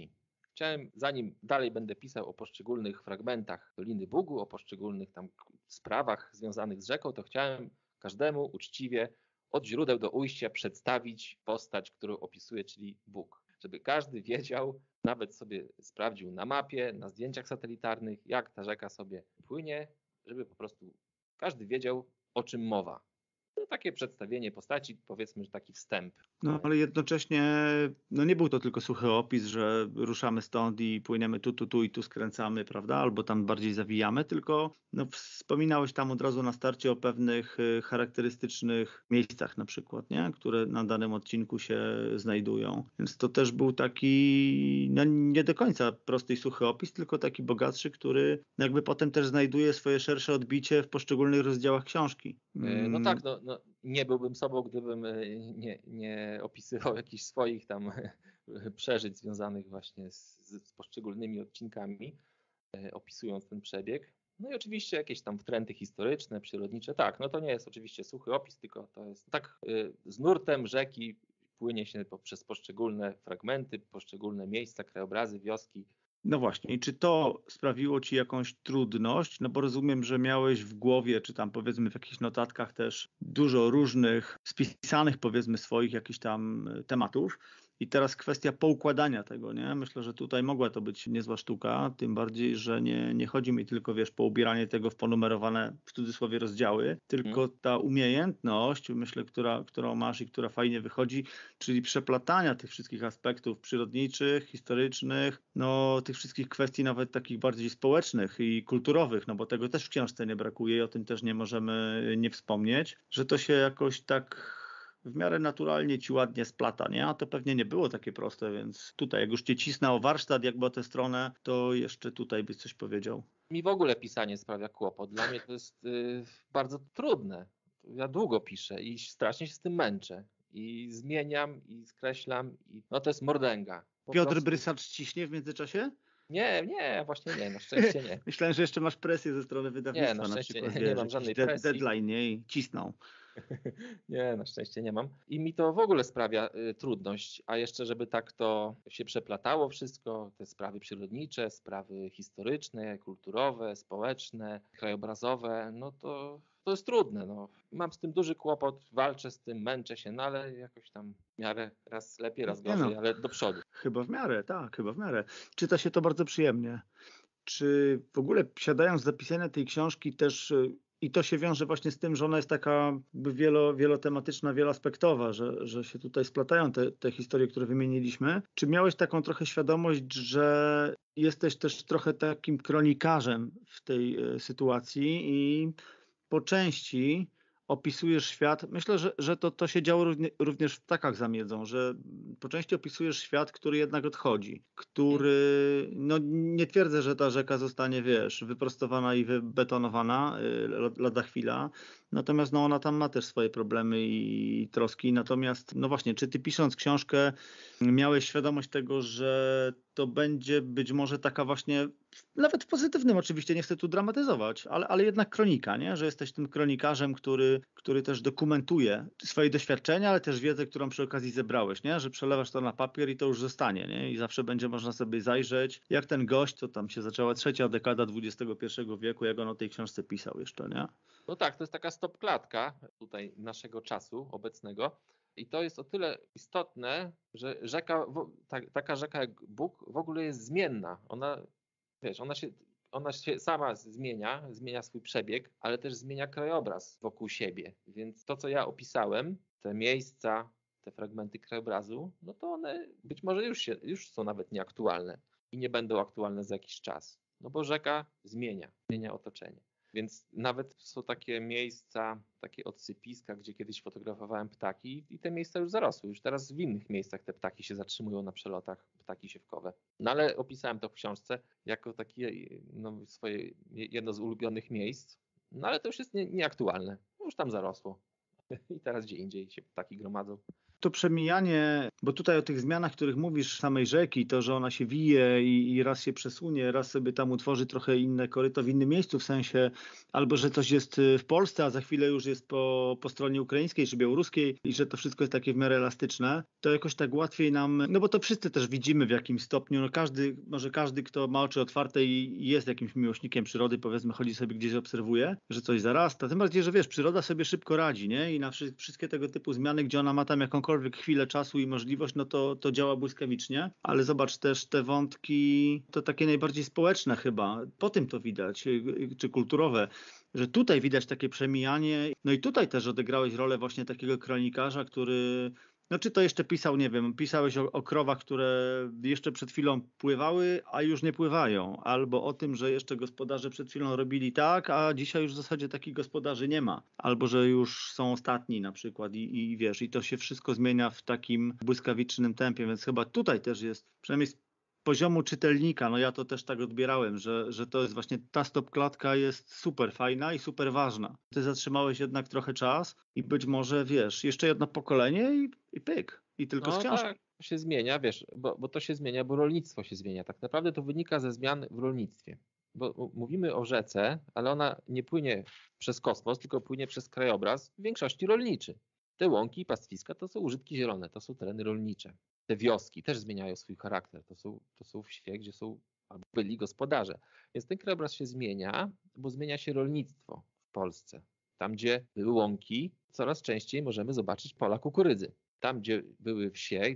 Chciałem, zanim dalej będę pisał o poszczególnych fragmentach Doliny Bugu, o poszczególnych tam sprawach związanych z rzeką, to chciałem każdemu uczciwie od źródeł do ujścia przedstawić postać, którą opisuję, czyli Bóg. Żeby każdy wiedział, nawet sobie sprawdził na mapie, na zdjęciach satelitarnych, jak ta rzeka sobie płynie, żeby po prostu każdy wiedział, o czym mowa. No, takie przedstawienie postaci, powiedzmy, że taki wstęp. No ale jednocześnie nie był to tylko suchy opis, że ruszamy stąd i płyniemy tu i tu skręcamy, prawda? Albo tam bardziej zawijamy, tylko wspominałeś tam od razu na starcie o pewnych charakterystycznych miejscach na przykład, nie? Które na danym odcinku się znajdują. Więc to też był taki nie do końca prosty i suchy opis, tylko taki bogatszy, który jakby potem też znajduje swoje szersze odbicie w poszczególnych rozdziałach książki. No tak, nie byłbym sobą, gdybym nie opisywał jakichś swoich tam przeżyć związanych właśnie z poszczególnymi odcinkami, opisując ten przebieg. No i oczywiście jakieś tam wtręty historyczne, przyrodnicze. Tak, no to nie jest oczywiście suchy opis, tylko to jest tak z nurtem rzeki płynie się przez poszczególne fragmenty, poszczególne miejsca, krajobrazy, wioski. No właśnie, i czy to sprawiło ci jakąś trudność? No bo rozumiem, że miałeś w głowie, czy tam powiedzmy w jakichś notatkach też dużo różnych spisanych powiedzmy swoich jakichś tam tematów. I teraz kwestia poukładania tego, nie? Myślę, że tutaj mogła to być niezła sztuka, tym bardziej, że nie chodzi mi tylko, poubieranie tego w ponumerowane, w cudzysłowie, rozdziały, tylko ta umiejętność, myślę, którą masz i która fajnie wychodzi, czyli przeplatania tych wszystkich aspektów przyrodniczych, historycznych, tych wszystkich kwestii nawet takich bardziej społecznych i kulturowych, bo tego też w książce nie brakuje i o tym też nie możemy nie wspomnieć, że to się jakoś tak w miarę naturalnie ci ładnie splata, nie? A to pewnie nie było takie proste, więc tutaj, jak już cię cisnę o warsztat, jakby o tę stronę, to jeszcze tutaj byś coś powiedział. Mi w ogóle pisanie sprawia kłopot. Dla mnie to jest bardzo trudne. Ja długo piszę i strasznie się z tym męczę. I zmieniam, i skreślam. To jest mordęga. Piotr Brysacz ciśnie w międzyczasie? Nie, właśnie nie, na szczęście nie. Myślałem, że jeszcze masz presję ze strony wydawnictwa. Nie, na szczęście przykład, nie mam żadnej presji. Deadline, nie? I cisną. Nie, na szczęście nie mam. I mi to w ogóle sprawia trudność, a jeszcze żeby tak to się przeplatało wszystko, te sprawy przyrodnicze, sprawy historyczne, kulturowe, społeczne, krajobrazowe, to jest trudne. Mam z tym duży kłopot, walczę z tym, męczę się, ale jakoś tam w miarę raz lepiej, raz gorzej, ale do przodu. Chyba w miarę, tak, chyba w miarę. Czyta się to bardzo przyjemnie. Czy w ogóle siadając za pisanie tej książki też, i to się wiąże właśnie z tym, że ona jest taka wielotematyczna, wieloaspektowa, że się tutaj splatają te historie, które wymieniliśmy. Czy miałeś taką trochę świadomość, że jesteś też trochę takim kronikarzem w tej sytuacji i po części opisujesz świat, myślę, że to się działo również w Ptakach za miedzą, że po części opisujesz świat, który jednak odchodzi, który, nie twierdzę, że ta rzeka zostanie, wyprostowana i wybetonowana lada chwila, natomiast ona tam ma też swoje problemy i troski, natomiast właśnie, czy ty pisząc książkę miałeś świadomość tego, że to będzie być może taka właśnie, nawet w pozytywnym oczywiście, nie chcę tu dramatyzować, ale jednak kronika, nie? Że jesteś tym kronikarzem, który też dokumentuje swoje doświadczenia, ale też wiedzę, którą przy okazji zebrałeś, nie? Że przelewasz to na papier i to już zostanie, nie? I zawsze będzie można sobie zajrzeć, jak ten gość, to tam się zaczęła trzecia dekada XXI wieku, jak on o tej książce pisał jeszcze, nie? No tak, to jest taka stopklatka tutaj naszego czasu obecnego. I to jest o tyle istotne, że rzeka, taka rzeka jak Bóg w ogóle jest zmienna. Ona się sama zmienia swój przebieg, ale też zmienia krajobraz wokół siebie. Więc to, co ja opisałem, te miejsca, te fragmenty krajobrazu, to one być może już są nawet nieaktualne i nie będą aktualne za jakiś czas. Bo rzeka zmienia otoczenie. Więc nawet są takie miejsca, takie odsypiska, gdzie kiedyś fotografowałem ptaki i te miejsca już zarosły. Już teraz w innych miejscach te ptaki się zatrzymują na przelotach, ptaki siewkowe. Ale opisałem to w książce jako takie swoje jedno z ulubionych miejsc. Ale to już jest nieaktualne. Już tam zarosło. I teraz gdzie indziej się ptaki gromadzą. To przemijanie, bo tutaj o tych zmianach, których mówisz, samej rzeki, to, że ona się wije i raz się przesunie, raz sobie tam utworzy trochę inne koryto w innym miejscu, w sensie albo, że coś jest w Polsce, a za chwilę już jest po stronie ukraińskiej czy białoruskiej i że to wszystko jest takie w miarę elastyczne, to jakoś tak łatwiej nam, no bo to wszyscy też widzimy w jakimś stopniu, no każdy, kto ma oczy otwarte i jest jakimś miłośnikiem przyrody, powiedzmy, chodzi sobie gdzieś, obserwuje, że coś zarasta, tym bardziej, że wiesz, przyroda sobie szybko radzi, nie? I na wszystkie tego typu zmiany, gdzie ona ma tam jakąkolwiek chwilę czasu i możliwość, no to działa błyskawicznie, ale zobacz też te wątki, to takie najbardziej społeczne chyba, po tym to widać, czy kulturowe, że tutaj widać takie przemijanie, no i tutaj też odegrałeś rolę właśnie takiego kronikarza, który, no czy to jeszcze pisał, nie wiem, pisałeś o krowach, które jeszcze przed chwilą pływały, a już nie pływają, albo o tym, że jeszcze gospodarze przed chwilą robili tak, a dzisiaj już w zasadzie takich gospodarzy nie ma, albo że już są ostatni na przykład i wiesz, i to się wszystko zmienia w takim błyskawicznym tempie, więc chyba tutaj też jest, przynajmniej z poziomu czytelnika, no ja to też tak odbierałem, że to jest właśnie ta stopklatka jest super fajna i super ważna. Ty zatrzymałeś jednak trochę czas i być może, wiesz, jeszcze jedno pokolenie i pyk. I tylko z No książki. tak, to się zmienia, wiesz, bo to się zmienia, bo rolnictwo się zmienia. Tak naprawdę to wynika ze zmian w rolnictwie. Bo mówimy o rzece, ale ona nie płynie przez kosmos, tylko płynie przez krajobraz, w większości rolniczy. Te łąki i pastwiska to są użytki zielone, to są tereny rolnicze. Te wioski też zmieniają swój charakter. To są wsie, gdzie są albo byli gospodarze. Więc ten krajobraz się zmienia, bo zmienia się rolnictwo w Polsce. Tam, gdzie były łąki, coraz częściej możemy zobaczyć pola kukurydzy. Tam, gdzie były wsie,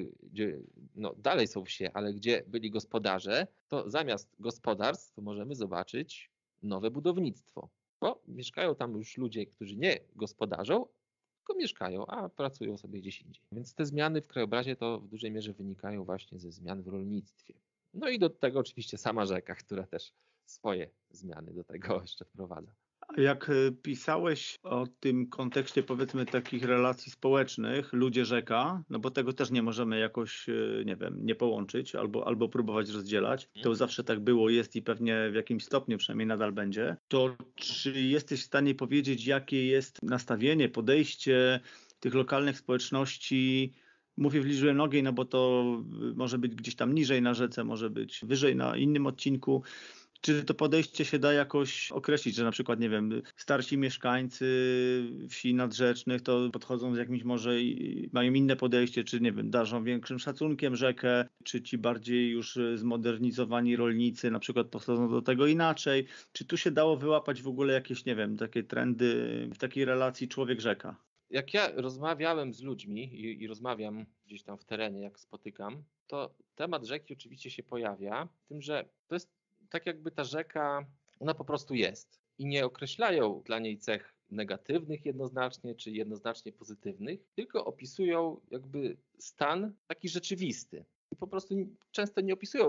no dalej są wsie, ale gdzie byli gospodarze, to zamiast gospodarstw możemy zobaczyć nowe budownictwo. Bo mieszkają tam już ludzie, którzy nie gospodarzą, tylko mieszkają, a pracują sobie gdzieś indziej. Więc te zmiany w krajobrazie to w dużej mierze wynikają właśnie ze zmian w rolnictwie. No i do tego oczywiście sama rzeka, która też swoje zmiany do tego jeszcze wprowadza. Jak pisałeś o tym kontekście, powiedzmy, takich relacji społecznych, ludzie-rzeka, no bo tego też nie możemy jakoś, nie wiem, nie połączyć albo próbować rozdzielać, to zawsze tak było, jest i pewnie w jakimś stopniu przynajmniej nadal będzie, to czy jesteś w stanie powiedzieć, jakie jest nastawienie, podejście tych lokalnych społeczności? Mówię w liczbie mnogiej, no bo to może być gdzieś tam niżej na rzece, może być wyżej na innym odcinku. Czy to podejście się da jakoś określić, że na przykład, nie wiem, starsi mieszkańcy wsi nadrzecznych to podchodzą z jakimś może mają inne podejście, czy nie wiem, darzą większym szacunkiem rzekę, czy ci bardziej już zmodernizowani rolnicy na przykład podchodzą do tego inaczej. Czy tu się dało wyłapać w ogóle jakieś, nie wiem, takie trendy w takiej relacji człowiek-rzeka? Jak ja rozmawiałem z ludźmi i rozmawiam gdzieś tam w terenie, jak spotykam, to temat rzeki oczywiście się pojawia, tym, że to jest tak jakby ta rzeka, ona po prostu jest i nie określają dla niej cech negatywnych jednoznacznie, czy jednoznacznie pozytywnych, tylko opisują jakby stan taki rzeczywisty. I po prostu często nie opisują,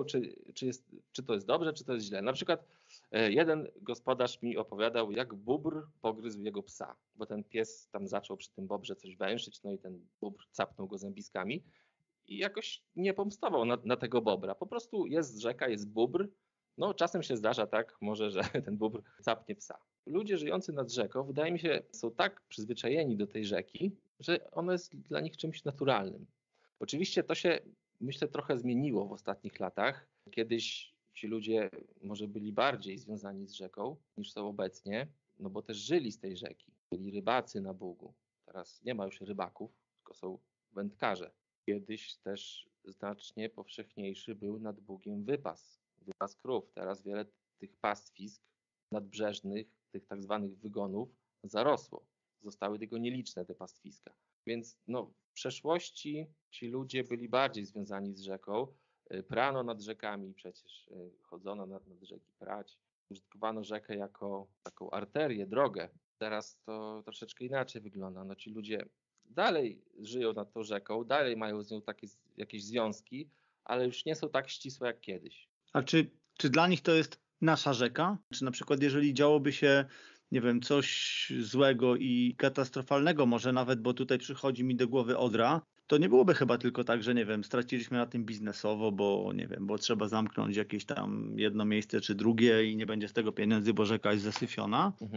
czy to jest dobrze, czy to jest źle. Na przykład jeden gospodarz mi opowiadał, jak bóbr pogryzł jego psa, bo ten pies tam zaczął przy tym bobrze coś węszyć, no i ten bóbr capnął go zębiskami i jakoś nie pomstował na tego bobra. Po prostu jest rzeka, jest bóbr, no czasem się zdarza tak, może, że ten bóbr capnie psa. Ludzie żyjący nad rzeką, wydaje mi się, są tak przyzwyczajeni do tej rzeki, że ona jest dla nich czymś naturalnym. Oczywiście to się, myślę, trochę zmieniło w ostatnich latach. Kiedyś ci ludzie może byli bardziej związani z rzeką niż są obecnie, no bo też żyli z tej rzeki. Byli rybacy na Bugu. Teraz nie ma już rybaków, tylko są wędkarze. Kiedyś też znacznie powszechniejszy był nad Bugiem wypas krów. Teraz wiele tych pastwisk nadbrzeżnych, tych tak zwanych wygonów zarosło. Zostały tylko nieliczne te pastwiska. Więc no, w przeszłości ci ludzie byli bardziej związani z rzeką. Prano nad rzekami, przecież chodzono nad rzeki prać. Użytkowano rzekę jako taką arterię, drogę. Teraz to troszeczkę inaczej wygląda. No, ci ludzie dalej żyją nad tą rzeką, dalej mają z nią jakieś związki, ale już nie są tak ścisłe jak kiedyś. A czy dla nich to jest nasza rzeka? Czy na przykład jeżeli działoby się, nie wiem, coś złego i katastrofalnego może nawet, bo tutaj przychodzi mi do głowy Odra, to nie byłoby chyba tylko tak, że nie wiem, straciliśmy na tym biznesowo, bo nie wiem, bo trzeba zamknąć jakieś tam jedno miejsce czy drugie i nie będzie z tego pieniędzy, bo rzeka jest zasyfiona.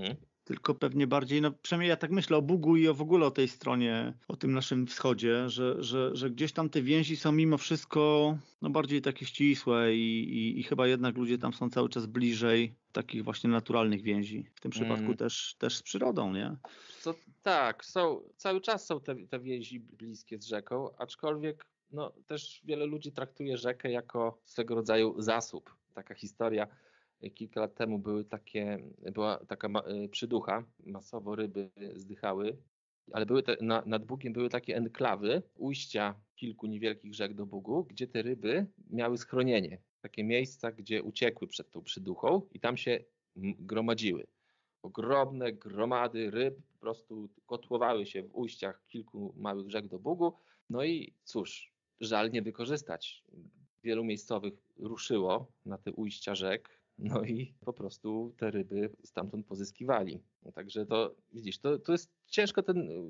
tylko pewnie bardziej, no przynajmniej ja tak myślę o Bugu i w ogóle o tej stronie, o tym naszym wschodzie, że gdzieś tam te więzi są mimo wszystko no bardziej takie ścisłe i chyba jednak ludzie tam są cały czas bliżej takich właśnie naturalnych więzi. W tym przypadku też z przyrodą, nie? Tak, cały czas są te więzi bliskie z rzeką, aczkolwiek no, też wiele ludzi traktuje rzekę jako swego rodzaju zasób. Taka historia. Kilka lat temu była taka przyducha, masowo ryby zdychały, ale nad Bugiem były takie enklawy, ujścia kilku niewielkich rzek do Bugu, gdzie te ryby miały schronienie. Takie miejsca, gdzie uciekły przed tą przyduchą i tam się gromadziły. Ogromne gromady ryb po prostu kotłowały się w ujściach kilku małych rzek do Bugu. No i cóż, żal nie wykorzystać. Wielu miejscowych ruszyło na te ujścia rzek, no i po prostu te ryby stamtąd pozyskiwali. No także to widzisz, to jest ciężko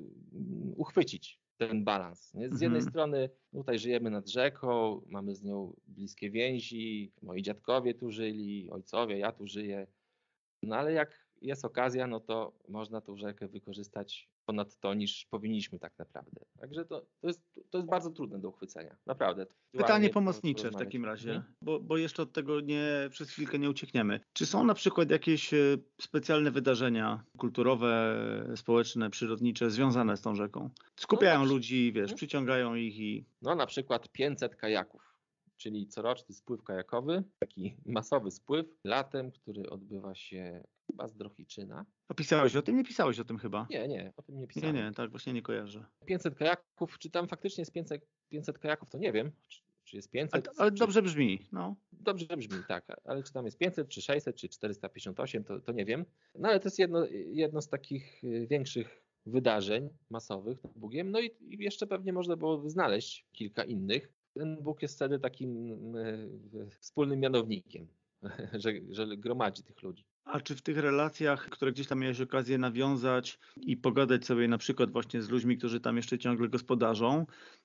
uchwycić ten balans. Nie? Z jednej strony tutaj żyjemy nad rzeką, mamy z nią bliskie więzi, moi dziadkowie tu żyli, ojcowie, ja tu żyję. No ale jak jest okazja, no to można tą rzekę wykorzystać ponad to, niż powinniśmy tak naprawdę. Także to jest bardzo trudne do uchwycenia. Naprawdę. Pytanie pomocnicze w takim razie, bo jeszcze od tego przez chwilkę nie uciekniemy. Czy są na przykład jakieś specjalne wydarzenia kulturowe, społeczne, przyrodnicze związane z tą rzeką? Skupiają ludzi, przyciągają ich i... No na przykład 500 kajaków, czyli coroczny spływ kajakowy, taki masowy spływ latem, który odbywa się chyba z Drohiczyna. A pisałeś o tym? Nie pisałeś o tym chyba? Nie, o tym nie pisałem. Nie, tak właśnie nie kojarzę. 500 kajaków, czy tam faktycznie jest 500 kajaków, to nie wiem, czy jest 500. Ale dobrze brzmi, no. Dobrze brzmi, tak, ale czy tam jest 500, czy 600, czy 458, to nie wiem. No ale to jest jedno z takich większych wydarzeń masowych nad Bugiem. No i jeszcze pewnie można było znaleźć kilka innych. Ten Bóg jest wtedy takim wspólnym mianownikiem, że gromadzi tych ludzi. A czy w tych relacjach, które gdzieś tam miałeś okazję nawiązać i pogadać sobie na przykład właśnie z ludźmi, którzy tam jeszcze ciągle gospodarzą,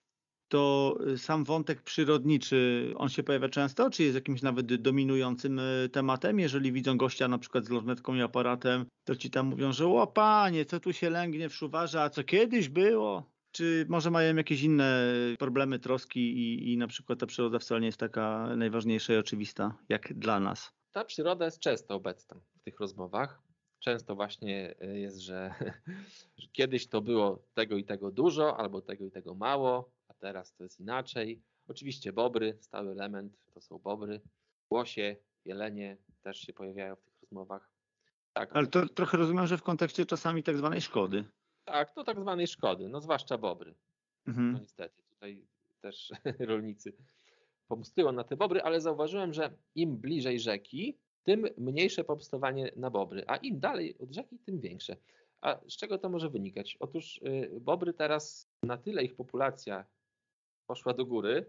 to sam wątek przyrodniczy, on się pojawia często, czy jest jakimś nawet dominującym tematem? Jeżeli widzą gościa na przykład z lornetką i aparatem, to ci tam mówią, że o panie, co tu się lęgnie w Szuwarze, a co kiedyś było? Czy może mają jakieś inne problemy, troski i na przykład ta przyroda wcale nie jest taka najważniejsza i oczywista, jak dla nas? Ta przyroda jest często obecna w tych rozmowach. Często właśnie jest, że kiedyś to było tego i tego dużo, albo tego i tego mało, a teraz to jest inaczej. Oczywiście bobry, stały element to są bobry. Łosie, jelenie też się pojawiają w tych rozmowach. Tak. Ale to trochę rozumiem, że w kontekście czasami tak zwanej szkody. Tak, to tak zwanej szkody, no zwłaszcza bobry. No niestety, tutaj też rolnicy pomstują na te bobry, ale zauważyłem, że im bliżej rzeki, tym mniejsze pomstowanie na bobry, a im dalej od rzeki, tym większe. A z czego to może wynikać? Otóż bobry teraz, na tyle ich populacja poszła do góry,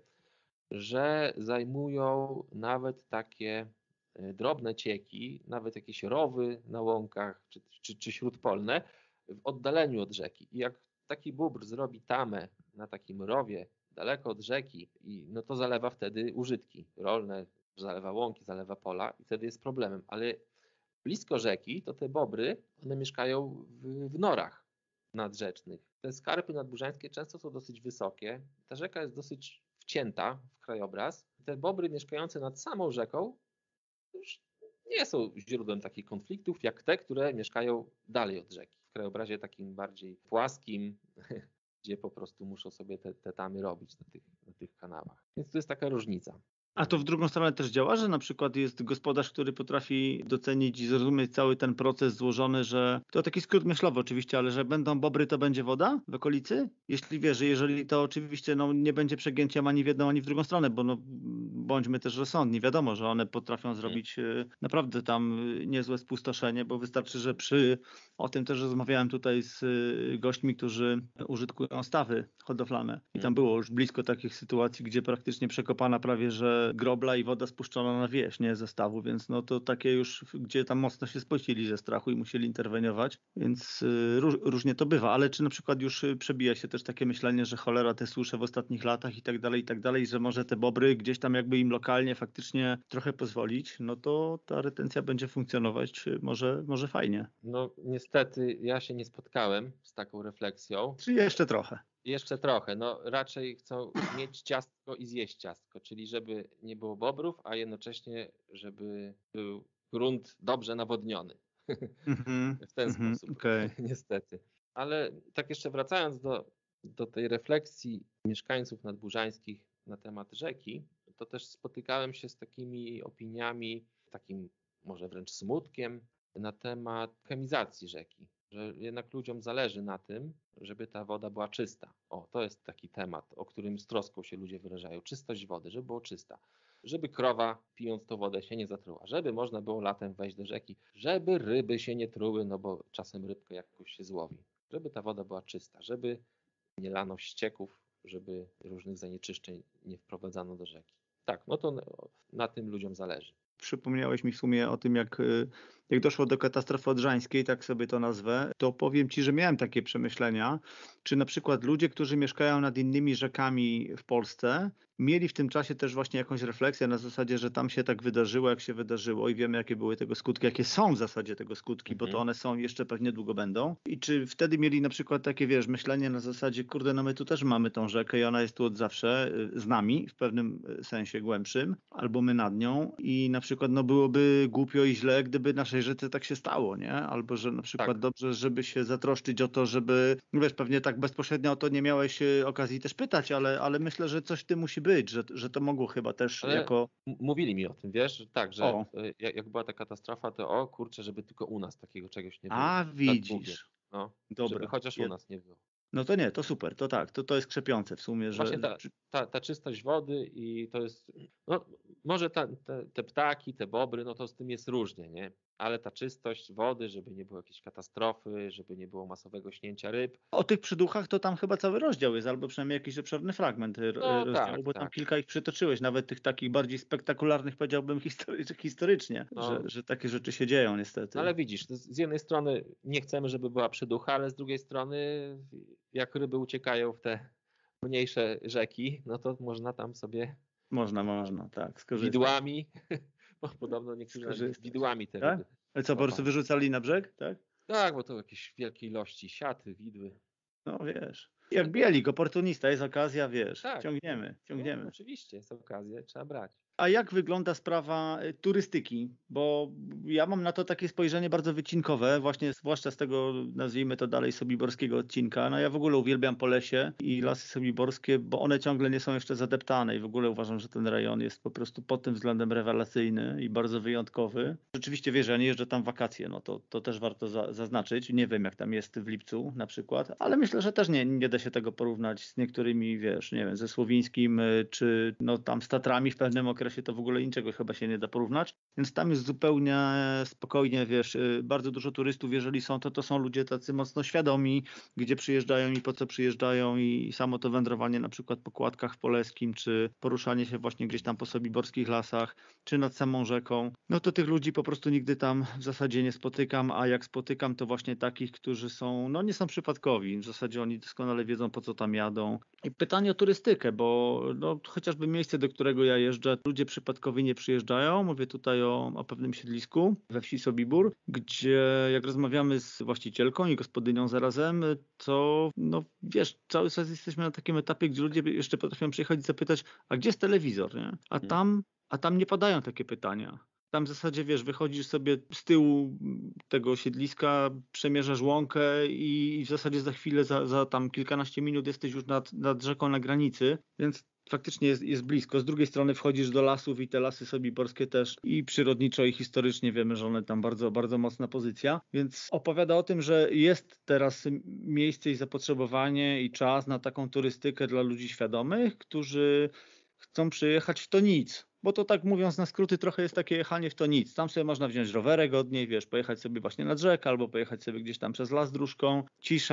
że zajmują nawet takie drobne cieki, nawet jakieś rowy na łąkach czy śródpolne w oddaleniu od rzeki. I jak taki bóbr zrobi tamę na takim rowie daleko od rzeki, no to zalewa wtedy użytki rolne, zalewa łąki, zalewa pola i wtedy jest problemem. Ale blisko rzeki to te bobry, one mieszkają w norach nadrzecznych. Te skarpy nadburzańskie często są dosyć wysokie. Ta rzeka jest dosyć wcięta w krajobraz. Te bobry mieszkające nad samą rzeką już nie są źródłem takich konfliktów jak te, które mieszkają dalej od rzeki. W krajobrazie takim bardziej płaskim, gdzie po prostu muszą sobie te tamy robić na tych kanałach. Więc to jest taka różnica. A to w drugą stronę też działa, że na przykład jest gospodarz, który potrafi docenić i zrozumieć cały ten proces złożony, że to taki skrót myślowy oczywiście, ale że będą bobry, to będzie woda w okolicy? Jeśli wiesz, jeżeli to oczywiście nie będzie przegięciem ani w jedną, ani w drugą stronę, bo bądźmy też rozsądni, wiadomo, że one potrafią zrobić naprawdę tam niezłe spustoszenie, bo wystarczy, że o tym też rozmawiałem tutaj z gośćmi, którzy użytkują stawy hodowlane i tam było już blisko takich sytuacji, gdzie praktycznie przekopana prawie, że grobla i woda spuszczona na wieś, nie ze stawu, więc no to takie już, gdzie tam mocno się spocili ze strachu i musieli interweniować, więc różnie to bywa, ale czy na przykład już przebija się też takie myślenie, że cholera, te susze w ostatnich latach i tak dalej, że może te bobry gdzieś tam jakby im lokalnie faktycznie trochę pozwolić, no to ta retencja będzie funkcjonować może fajnie. No niestety ja się nie spotkałem z taką refleksją. Czy jeszcze trochę? Jeszcze trochę. No raczej chcą mieć ciastko i zjeść ciastko, czyli żeby nie było bobrów, a jednocześnie żeby był grunt dobrze nawodniony. W ten sposób, okay. Niestety. Ale tak jeszcze wracając do tej refleksji mieszkańców nadburzańskich na temat rzeki, to też spotykałem się z takimi opiniami, takim może wręcz smutkiem na temat chemizacji rzeki, że jednak ludziom zależy na tym, żeby ta woda była czysta. O, to jest taki temat, o którym z troską się ludzie wyrażają. Czystość wody, żeby było czysta. Żeby krowa, pijąc tą wodę, się nie zatruła. Żeby można było latem wejść do rzeki. Żeby ryby się nie truły, no bo czasem rybka jakoś się złowi. Żeby ta woda była czysta. Żeby nie lano ścieków, żeby różnych zanieczyszczeń nie wprowadzano do rzeki. Tak, no to na tym ludziom zależy. Przypomniałeś mi w sumie o tym, jak doszło do katastrofy odrzańskiej, tak sobie to nazwę, to powiem Ci, że miałem takie przemyślenia, czy na przykład ludzie, którzy mieszkają nad innymi rzekami w Polsce, mieli w tym czasie też właśnie jakąś refleksję na zasadzie, że tam się tak wydarzyło, jak się wydarzyło i wiemy, jakie były tego skutki, jakie są w zasadzie tego skutki, bo to one są jeszcze pewnie długo będą. I czy wtedy mieli na przykład takie, myślenie na zasadzie, kurde, no my tu też mamy tą rzekę i ona jest tu od zawsze z nami, w pewnym sensie głębszym, albo my nad nią i na przykład no byłoby głupio i źle, gdyby naszej rzece tak się stało, nie? Albo że na przykład dobrze, żeby się zatroszczyć o to, żeby, pewnie tak bezpośrednio o to nie miałeś okazji też pytać, ale myślę, że coś w tym musi być, że to mogło chyba też ale jako... Mówili mi o tym, wiesz, że jak była ta katastrofa, to kurczę, żeby tylko u nas takiego czegoś nie było. A, widzisz. No, Dobra. żeby chociaż u nas nie było. No to nie, to super, to tak, to jest krzepiące w sumie, że... Właśnie ta czystość wody i to jest, no może te ptaki, te bobry, no to z tym jest różnie, nie? Ale ta czystość wody, żeby nie było jakiejś katastrofy, żeby nie było masowego śnięcia ryb. O tych przyduchach to tam chyba cały rozdział jest, albo przynajmniej jakiś obszerny fragment rozdziału, bo tam kilka ich przytoczyłeś, nawet tych takich bardziej spektakularnych, powiedziałbym historycznie, że takie rzeczy się dzieją niestety. Ale widzisz, z jednej strony nie chcemy, żeby była przyducha, ale z drugiej strony jak ryby uciekają w te mniejsze rzeki, no to można tam sobie tak, skorzystać. Widłami, bo podobno niektórzy widłami te ryby. Ale co, po prostu wyrzucali na brzeg, tak? Tak, bo to jakieś wielkiej ilości siaty, widły. No wiesz, jak bielik, oportunista, jest okazja, tak, ciągniemy. No, oczywiście, jest okazja, trzeba brać. A jak wygląda sprawa turystyki? Bo ja mam na to takie spojrzenie bardzo wycinkowe, właśnie zwłaszcza z tego, nazwijmy to dalej, sobiborskiego odcinka. No ja w ogóle uwielbiam Polesie i lasy sobiborskie, bo one ciągle nie są jeszcze zadeptane i w ogóle uważam, że ten rejon jest po prostu pod tym względem rewelacyjny i bardzo wyjątkowy. Rzeczywiście wiesz, ja nie jeżdżę tam w wakacje, no to też warto zaznaczyć. Nie wiem, jak tam jest w lipcu na przykład, ale myślę, że też nie da się tego porównać z niektórymi, wiesz, nie wiem, ze Słowińskim czy no tam z Tatrami w pewnym okresie to w ogóle niczego chyba się nie da porównać, więc tam jest zupełnie spokojnie, wiesz, bardzo dużo turystów, jeżeli są, to są ludzie tacy mocno świadomi, gdzie przyjeżdżają i po co przyjeżdżają i samo to wędrowanie na przykład po Kładkach w Poleskim, czy poruszanie się właśnie gdzieś tam po sobiborskich lasach, czy nad samą rzeką, no to tych ludzi po prostu nigdy tam w zasadzie nie spotykam, a jak spotykam, to właśnie takich, którzy są, no nie są przypadkowi, w zasadzie oni doskonale wiedzą, po co tam jadą. I pytanie o turystykę, bo no, chociażby miejsce, do którego ja jeżdżę, ludzie przypadkowi nie przyjeżdżają. Mówię tutaj o pewnym siedlisku we wsi Sobibór, gdzie jak rozmawiamy z właścicielką i gospodynią zarazem, to no wiesz, cały czas jesteśmy na takim etapie, gdzie ludzie jeszcze potrafią przyjechać i zapytać, a gdzie jest telewizor, nie? A tam nie padają takie pytania. Tam w zasadzie, wiesz, wychodzisz sobie z tyłu tego siedliska, przemierzasz łąkę i w zasadzie za chwilę, za tam kilkanaście minut jesteś już nad rzeką na granicy, więc faktycznie jest blisko. Z drugiej strony wchodzisz do lasów i te lasy sobiborskie też i przyrodniczo i historycznie wiemy, że one tam bardzo, bardzo mocna pozycja, więc opowiada o tym, że jest teraz miejsce i zapotrzebowanie i czas na taką turystykę dla ludzi świadomych, którzy chcą przyjechać w to nic. Bo to tak mówiąc na skróty trochę jest takie jechanie w to nic. Tam sobie można wziąć rowerek od niej, wiesz, pojechać sobie właśnie nad rzekę albo pojechać sobie gdzieś tam przez las dróżką. Cisza,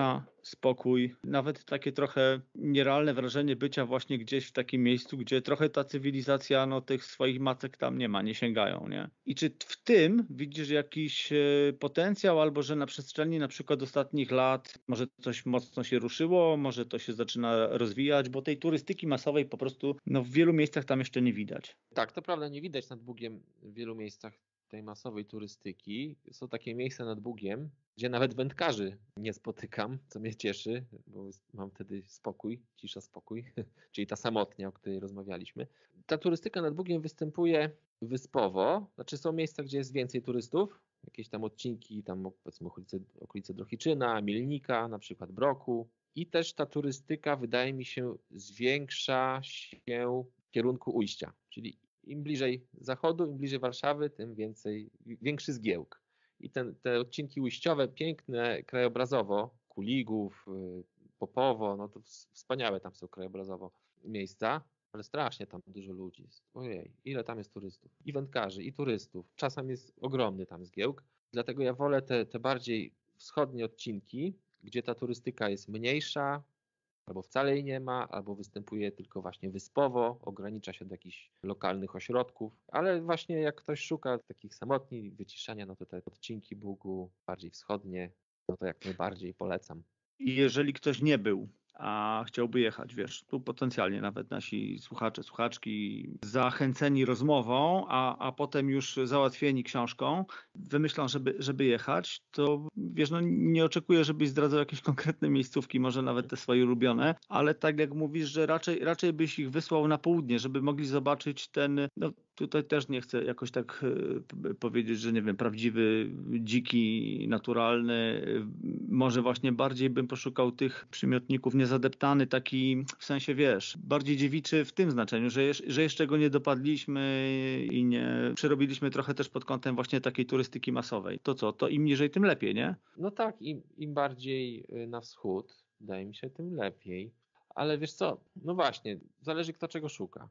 spokój, nawet takie trochę nierealne wrażenie bycia właśnie gdzieś w takim miejscu, gdzie trochę ta cywilizacja, no tych swoich macek tam nie ma, nie sięgają, nie? I czy w tym widzisz jakiś potencjał, albo że na przestrzeni na przykład ostatnich lat może coś mocno się ruszyło, może to się zaczyna rozwijać, bo tej turystyki masowej po prostu no, w wielu miejscach tam jeszcze nie widać. Tak, to prawda, nie widać nad Bugiem w wielu miejscach tej masowej turystyki. Są takie miejsca nad Bugiem, gdzie nawet wędkarzy nie spotykam, co mnie cieszy, bo mam wtedy spokój, cisza, spokój, czyli ta samotnia, o której rozmawialiśmy. Ta turystyka nad Bugiem występuje wyspowo, znaczy są miejsca, gdzie jest więcej turystów, jakieś tam odcinki, tam powiedzmy okolice Drohiczyna, Mielnika, na przykład Broku. I też ta turystyka, wydaje mi się, zwiększa się w kierunku ujścia, czyli im bliżej zachodu, im bliżej Warszawy, tym większy zgiełk. I te odcinki ujściowe, piękne krajobrazowo, Kuligów, Popowo, no to wspaniałe tam są krajobrazowo miejsca, ale strasznie tam dużo ludzi jest. Ojej, ile tam jest turystów. I wędkarzy, i turystów. Czasem jest ogromny tam zgiełk. Dlatego ja wolę te bardziej wschodnie odcinki, gdzie ta turystyka jest mniejsza, albo wcale jej nie ma, albo występuje tylko właśnie wyspowo, ogranicza się do jakichś lokalnych ośrodków, ale właśnie jak ktoś szuka takich samotni, wyciszenia, no to te odcinki Bugu bardziej wschodnie, no to jak najbardziej polecam. I jeżeli ktoś nie był, a chciałby jechać, wiesz, tu potencjalnie nawet nasi słuchacze, słuchaczki zachęceni rozmową, a potem już załatwieni książką, wymyślą, żeby jechać, to wiesz, no nie oczekuję, żebyś zdradzał jakieś konkretne miejscówki, może nawet te swoje ulubione, ale tak jak mówisz, że raczej byś ich wysłał na południe, żeby mogli zobaczyć ten, no tutaj też nie chcę jakoś tak powiedzieć, że nie wiem, prawdziwy, dziki, naturalny, może właśnie bardziej bym poszukał tych przymiotników, niezadeptany, taki w sensie, wiesz, bardziej dziewiczy w tym znaczeniu, że jeszcze go nie dopadliśmy i nie przerobiliśmy trochę też pod kątem właśnie takiej turystyki masowej. To co? To im niżej, tym lepiej, nie? No tak, im bardziej na wschód, wydaje mi się, tym lepiej. Ale wiesz co, no właśnie, zależy kto czego szuka.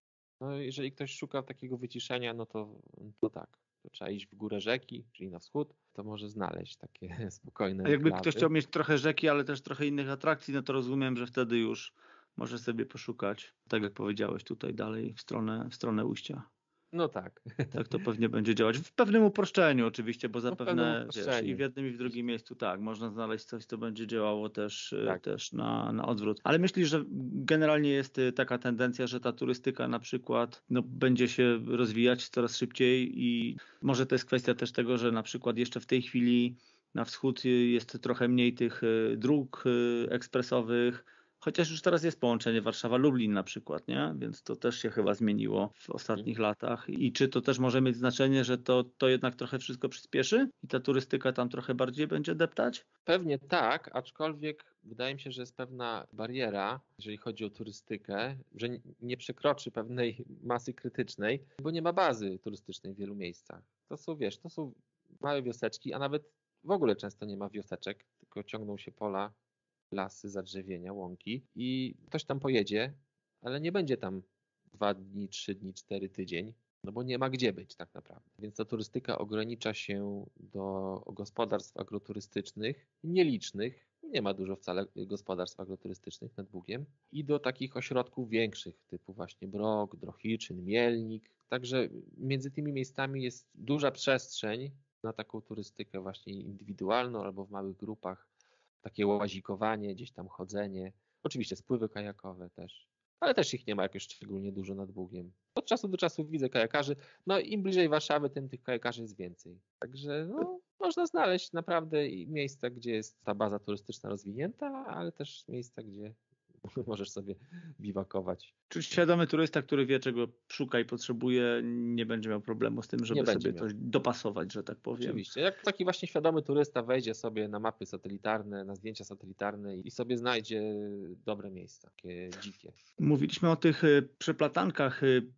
No jeżeli ktoś szuka takiego wyciszenia, no to tak. To trzeba iść w górę rzeki, czyli na wschód, to może znaleźć takie spokojne A jakby enklawy. ktoś chciał mieć trochę rzeki, ale też trochę innych atrakcji, no to rozumiem, że wtedy już może sobie poszukać, tak jak powiedziałeś, tutaj dalej w stronę ujścia. No tak. Tak to pewnie będzie działać. W pewnym uproszczeniu oczywiście, bo W pewnym zapewne wiesz, i uproszczeniu. w jednym i w drugim miejscu tak, można znaleźć coś, co będzie działało też, Tak. też na odwrót. Ale myślisz, że generalnie jest taka tendencja, że ta turystyka na przykład no, będzie się rozwijać coraz szybciej i może to jest kwestia też tego, że na przykład jeszcze w tej chwili na wschód jest trochę mniej tych dróg ekspresowych, chociaż już teraz jest połączenie Warszawa-Lublin na przykład, nie? Więc to też się chyba zmieniło w ostatnich latach. I czy to też może mieć znaczenie, że to jednak trochę wszystko przyspieszy i ta turystyka tam trochę bardziej będzie deptać? Pewnie tak, aczkolwiek wydaje mi się, że jest pewna bariera, jeżeli chodzi o turystykę, że nie przekroczy pewnej masy krytycznej, bo nie ma bazy turystycznej w wielu miejscach. To są, wiesz, to są małe wioseczki, a nawet w ogóle często nie ma wioseczek, tylko ciągną się pola, lasy, zadrzewienia, łąki i ktoś tam pojedzie, ale nie będzie tam 2 dni, 3 dni, 4 tydzień, no bo nie ma gdzie być tak naprawdę. Więc ta turystyka ogranicza się do gospodarstw agroturystycznych, nielicznych, nie ma dużo wcale gospodarstw agroturystycznych nad Bugiem, i do takich ośrodków większych, typu właśnie Brok, Drohiczyn, Mielnik. Także między tymi miejscami jest duża przestrzeń na taką turystykę właśnie indywidualną albo w małych grupach, takie łazikowanie, gdzieś tam chodzenie, oczywiście spływy kajakowe też, ale też ich nie ma jakoś szczególnie dużo nad Bugiem. Od czasu do czasu widzę kajakarzy, no im bliżej Warszawy, tym tych kajakarzy jest więcej. Także no, można znaleźć naprawdę miejsca, gdzie jest ta baza turystyczna rozwinięta, ale też miejsca, gdzie możesz sobie biwakować. Czy świadomy turysta, który wie, czego szuka i potrzebuje, nie będzie miał problemu z tym, żeby sobie coś dopasować, że tak powiem? Oczywiście. Jak taki właśnie świadomy turysta wejdzie sobie na mapy satelitarne, na zdjęcia satelitarne i sobie znajdzie dobre miejsca, takie dzikie. Mówiliśmy o tych przeplatankach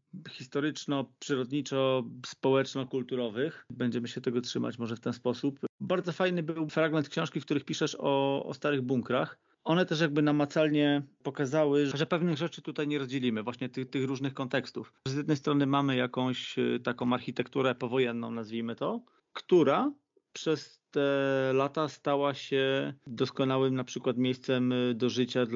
historyczno-przyrodniczo-społeczno-kulturowych. Będziemy się tego trzymać może w ten sposób. Bardzo fajny był fragment książki, w których piszesz o starych bunkrach. One też jakby namacalnie pokazały, że pewnych rzeczy tutaj nie rozdzielimy, właśnie tych różnych kontekstów. Z jednej strony mamy jakąś taką architekturę powojenną, nazwijmy to, która przez te lata stała się doskonałym na przykład miejscem do życia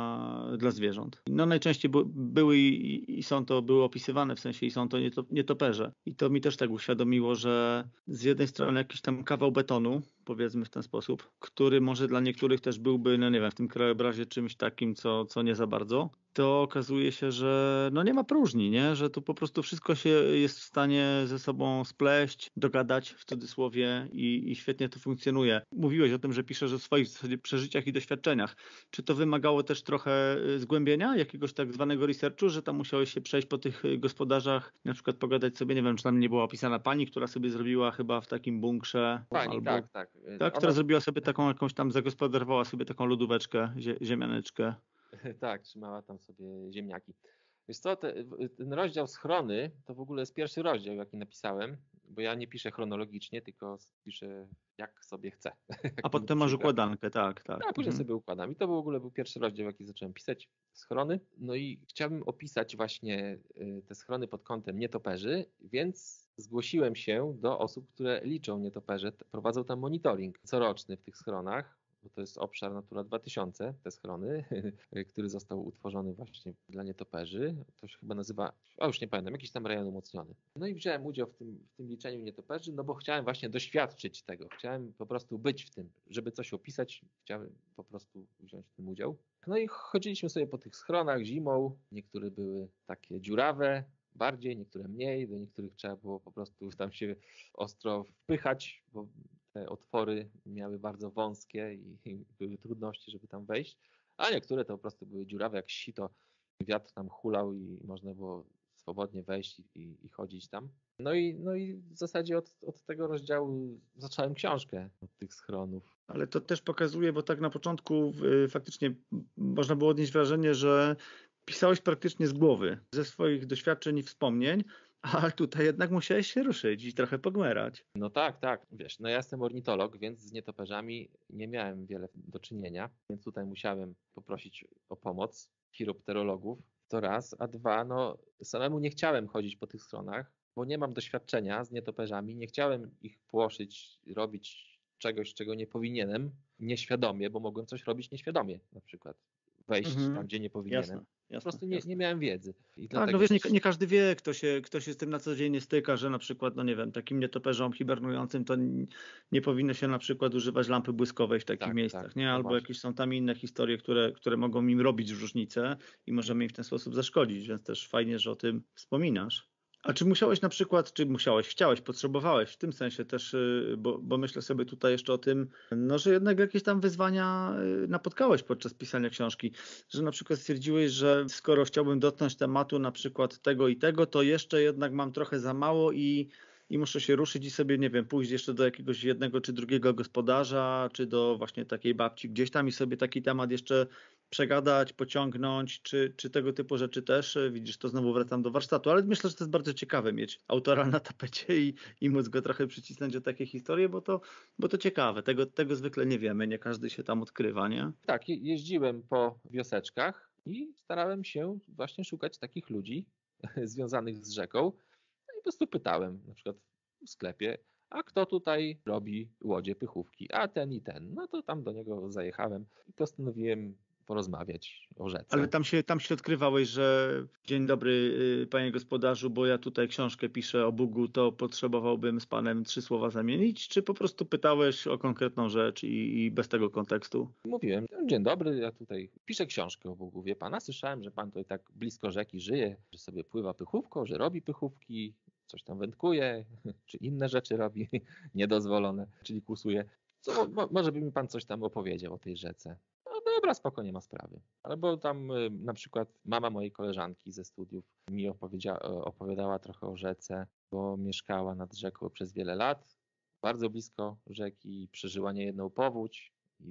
dla zwierząt. No najczęściej były i są to, były opisywane, w sensie i są to nietoperze. I to mi też tak uświadomiło, że z jednej strony jakiś tam kawał betonu, powiedzmy w ten sposób, który może dla niektórych też byłby, no nie wiem, w tym krajobrazie czymś takim, co nie za bardzo, to okazuje się, że no nie ma próżni, nie? Że tu po prostu wszystko się jest w stanie ze sobą spleść, dogadać w cudzysłowie i świetnie to funkcjonuje. Mówiłeś o tym, że piszesz o swoich w zasadzie przeżyciach i doświadczeniach. Czy to wymagało też trochę zgłębienia, jakiegoś tak zwanego researchu, że tam musiałeś się przejść po tych gospodarzach, na przykład pogadać sobie, nie wiem, czy tam nie była opisana pani, która sobie zrobiła chyba w takim bunkrze, Pani, albo tak, tak. tak, która zrobiła sobie taką jakąś tam, zagospodarowała sobie taką lodóweczkę, ziemianeczkę. Tak, trzymała tam sobie ziemniaki. Wiesz co, ten rozdział schrony to w ogóle jest pierwszy rozdział, jaki napisałem, bo ja nie piszę chronologicznie, tylko piszę jak sobie chcę. A potem masz układankę, tak. A później sobie układam. I to w ogóle był pierwszy rozdział, jaki zacząłem pisać, schrony. No i chciałbym opisać właśnie te schrony pod kątem nietoperzy, więc zgłosiłem się do osób, które liczą nietoperze, prowadzą tam monitoring coroczny w tych schronach, bo to jest obszar Natura 2000, te schrony, który został utworzony właśnie dla nietoperzy. To się chyba nazywa, już nie pamiętam, jakiś tam rejon umocniony. No i wziąłem udział w tym liczeniu nietoperzy, no bo chciałem właśnie doświadczyć tego. Chciałem po prostu być w tym, żeby coś opisać, chciałem po prostu wziąć w tym udział. No i chodziliśmy sobie po tych schronach zimą. Niektóre były takie dziurawe, bardziej, niektóre mniej. Do niektórych trzeba było po prostu tam się ostro wpychać, bo te otwory miały bardzo wąskie i były trudności, żeby tam wejść, a niektóre to po prostu były dziurawe jak sito. Wiatr tam hulał i można było swobodnie wejść i chodzić tam. No i w zasadzie od tego rozdziału zacząłem książkę od tych schronów. Ale to też pokazuje, bo tak na początku faktycznie można było odnieść wrażenie, że pisałeś praktycznie z głowy, ze swoich doświadczeń i wspomnień, a tutaj jednak musiałeś się ruszyć i trochę pogmerać. No tak. Wiesz, no ja jestem ornitolog, więc z nietoperzami nie miałem wiele do czynienia, więc tutaj musiałem poprosić o pomoc chiropterologów. To raz, a dwa, no samemu nie chciałem chodzić po tych stronach, bo nie mam doświadczenia z nietoperzami, nie chciałem ich płoszyć, robić czegoś, czego nie powinienem, nieświadomie, bo mogłem coś robić nieświadomie, na przykład wejść tam, gdzie nie powinienem. Po prostu nie miałem wiedzy. I tak, no wiesz, nie każdy wie, kto się z tym na co dzień nie styka, że na przykład, no nie wiem, takim nietoperzom hibernującym to nie powinno się na przykład używać lampy błyskowej w takich miejscach, nie? Albo jakieś są tam inne historie, które mogą im robić różnicę i możemy im w ten sposób zaszkodzić, więc też fajnie, że o tym wspominasz. A czy musiałeś na przykład, chciałeś, potrzebowałeś w tym sensie też, bo myślę sobie tutaj jeszcze o tym, no, że jednak jakieś tam wyzwania napotkałeś podczas pisania książki, że na przykład stwierdziłeś, że skoro chciałbym dotknąć tematu na przykład tego i tego, to jeszcze jednak mam trochę za mało i muszę się ruszyć i sobie, nie wiem, pójść jeszcze do jakiegoś jednego czy drugiego gospodarza, czy do właśnie takiej babci gdzieś tam i sobie taki temat jeszcze przegadać, pociągnąć, czy tego typu rzeczy też. Widzisz, to znowu wracam do warsztatu, ale myślę, że to jest bardzo ciekawe mieć autora na tapecie i móc go trochę przycisnąć o takie historie, bo to ciekawe. Tego zwykle nie wiemy, nie każdy się tam odkrywa, nie? Tak, jeździłem po wioseczkach i starałem się właśnie szukać takich ludzi związanych z rzeką. No i po prostu pytałem, na przykład w sklepie, a kto tutaj robi łodzie, pychówki? A ten i ten. No to tam do niego zajechałem i postanowiłem porozmawiać o rzece. Ale tam się odkrywałeś, że dzień dobry panie gospodarzu, bo ja tutaj książkę piszę o Bugu, to potrzebowałbym z panem 3 słowa zamienić, czy po prostu pytałeś o konkretną rzecz i bez tego kontekstu? Mówiłem, dzień dobry, ja tutaj piszę książkę o Bugu, wie pana, słyszałem, że pan tutaj tak blisko rzeki żyje, że sobie pływa pychówką, że robi pychówki, coś tam wędkuje, czy inne rzeczy robi niedozwolone, czyli kłusuje. Co, może by mi pan coś tam opowiedział o tej rzece. No dobra, spoko, nie ma sprawy. Albo tam na przykład mama mojej koleżanki ze studiów mi opowiadała trochę o rzece, bo mieszkała nad rzeką przez wiele lat, bardzo blisko rzeki, przeżyła niejedną powódź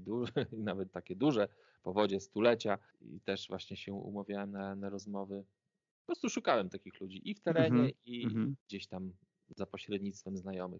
i nawet takie duże powodzie stulecia i też właśnie się umawiałem na rozmowy. Po prostu szukałem takich ludzi i w terenie, i gdzieś tam za pośrednictwem znajomych.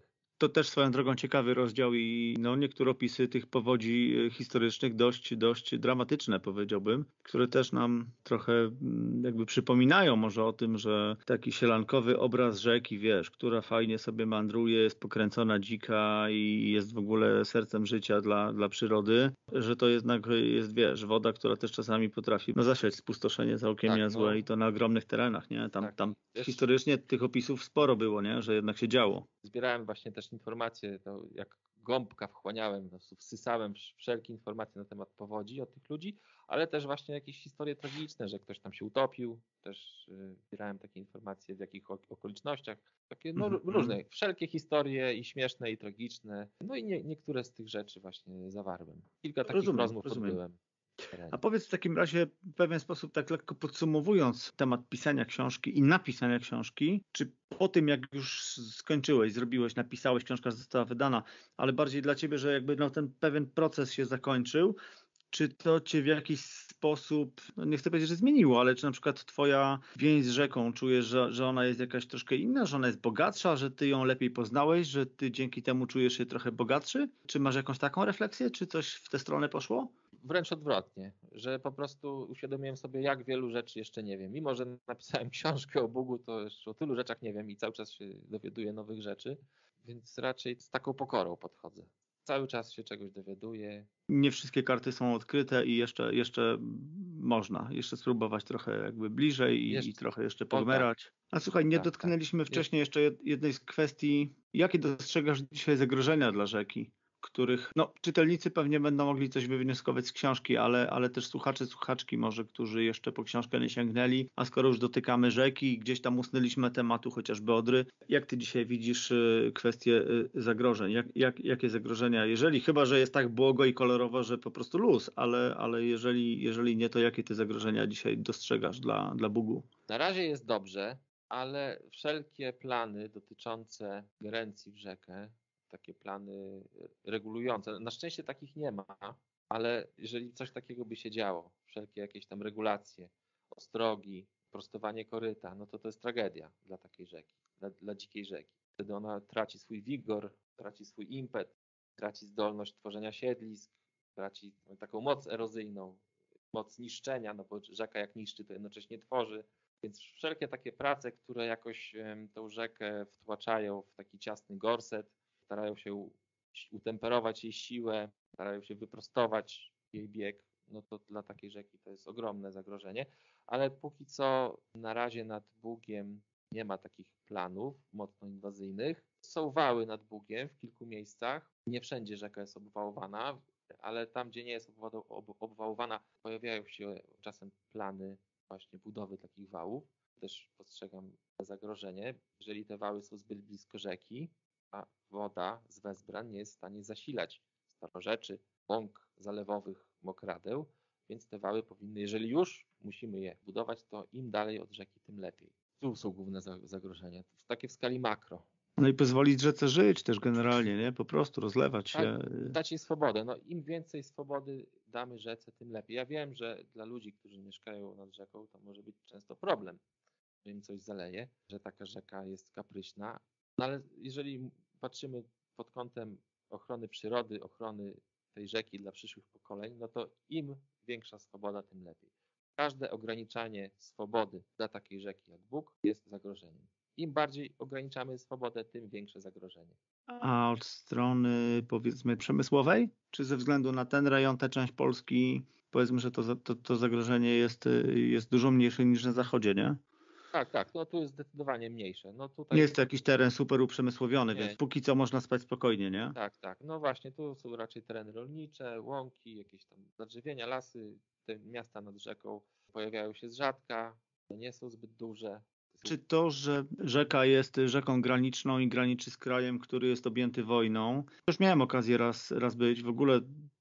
To też swoją drogą ciekawy rozdział i no, niektóre opisy tych powodzi historycznych dość dramatyczne, powiedziałbym, które też nam trochę jakby przypominają może o tym, że taki sielankowy obraz rzeki, wiesz, która fajnie sobie mandruje, jest pokręcona dzika i jest w ogóle sercem życia dla przyrody, że to jednak jest, wiesz, woda, która też czasami potrafi zasiać spustoszenie całkiem Tak, niezłe i to na ogromnych terenach, nie? tak. Tam Wiesz, historycznie tych opisów sporo było, nie? Że jednak się działo. zbierałem właśnie też informacje, to jak gąbka wchłaniałem, po prostu wsysałem wszelkie informacje na temat powodzi od tych ludzi, ale też właśnie jakieś historie tragiczne, że ktoś tam się utopił, też zbierałem takie informacje w jakich okolicznościach, takie no, różne, wszelkie historie i śmieszne i tragiczne, no i niektóre z tych rzeczy właśnie zawarłem. Kilka takich rozmów odbyłem. A powiedz w takim razie, w pewien sposób tak lekko podsumowując temat pisania książki i napisania książki, czy po tym jak już skończyłeś, zrobiłeś, napisałeś, książka została wydana, ale bardziej dla ciebie, że jakby no, ten pewien proces się zakończył, czy to cię w jakiś sposób, no nie chcę powiedzieć, że zmieniło, ale czy na przykład twoja więź z rzeką, czujesz, że ona jest jakaś troszkę inna, że ona jest bogatsza, że ty ją lepiej poznałeś, że ty dzięki temu czujesz się trochę bogatszy? Czy masz jakąś taką refleksję, czy coś w tę stronę poszło? Wręcz odwrotnie, że po prostu uświadomiłem sobie, jak wielu rzeczy jeszcze nie wiem. Mimo że napisałem książkę o Bugu, to jeszcze o tylu rzeczach nie wiem i cały czas się dowiaduję nowych rzeczy, więc raczej z taką pokorą podchodzę. Cały czas się czegoś dowiaduję. Nie wszystkie karty są odkryte i jeszcze można jeszcze spróbować trochę jakby bliżej i trochę jeszcze pogmerać. A słuchaj, nie dotknęliśmy wcześniej jeszcze jednej z kwestii, jakie dostrzegasz dzisiaj zagrożenia dla rzeki, których no, czytelnicy pewnie będą mogli coś wywnioskować z książki, ale też słuchacze, słuchaczki może, którzy jeszcze po książkę nie sięgnęli, a skoro już dotykamy rzeki i gdzieś tam usnęliśmy tematu chociażby Odry, jak ty dzisiaj widzisz kwestie zagrożeń? Jakie zagrożenia, chyba że jest tak błogo i kolorowo, że po prostu luz, ale jeżeli nie, to jakie ty zagrożenia dzisiaj dostrzegasz dla Bugu? Na razie jest dobrze, ale wszelkie plany dotyczące ingerencji w rzekę, takie plany regulujące, na szczęście takich nie ma, ale jeżeli coś takiego by się działo, wszelkie jakieś tam regulacje, ostrogi, prostowanie koryta, no to jest tragedia dla takiej rzeki, dla dzikiej rzeki. Wtedy ona traci swój wigor, traci swój impet, traci zdolność tworzenia siedlisk, traci taką moc erozyjną, moc niszczenia, no bo rzeka jak niszczy, to jednocześnie tworzy. Więc wszelkie takie prace, które jakoś tą rzekę wtłaczają w taki ciasny gorset, starają się utemperować jej siłę, starają się wyprostować jej bieg, no to dla takiej rzeki to jest ogromne zagrożenie. Ale póki co na razie nad Bugiem nie ma takich planów mocno inwazyjnych. Są wały nad Bugiem w kilku miejscach. Nie wszędzie rzeka jest obwałowana, ale tam, gdzie nie jest obwałowana, pojawiają się czasem plany właśnie budowy takich wałów. Też postrzegam zagrożenie, jeżeli te wały są zbyt blisko rzeki, a woda z wezbran nie jest w stanie zasilać starorzeczy, łąk zalewowych, mokradeł, więc te wały powinny, jeżeli już musimy je budować, to im dalej od rzeki, tym lepiej. Tu są główne zagrożenia, takie w skali makro. No i pozwolić rzece żyć też generalnie, nie? Po prostu rozlewać się. Dać jej swobodę. No, im więcej swobody damy rzece, tym lepiej. Ja wiem, że dla ludzi, którzy mieszkają nad rzeką, to może być często problem, że im coś zaleje, że taka rzeka jest kapryśna. No ale jeżeli patrzymy pod kątem ochrony przyrody, ochrony tej rzeki dla przyszłych pokoleń, no to im większa swoboda, tym lepiej. Każde ograniczanie swobody dla takiej rzeki jak Bóg jest zagrożeniem. Im bardziej ograniczamy swobodę, tym większe zagrożenie. A od strony powiedzmy przemysłowej? Czy ze względu na ten rejon, tę część Polski, powiedzmy, że to zagrożenie jest dużo mniejsze niż na zachodzie, nie? Tak, no tu jest zdecydowanie mniejsze. No tutaj... Nie jest to jakiś teren super uprzemysłowiony, więc póki co można spać spokojnie, nie? Tak. No właśnie, tu są raczej tereny rolnicze, łąki, jakieś tam zadrzewienia, lasy. Te miasta nad rzeką pojawiają się z rzadka, nie są zbyt duże. Czy to, że rzeka jest rzeką graniczną i graniczy z krajem, który jest objęty wojną? Już miałem okazję raz być. W ogóle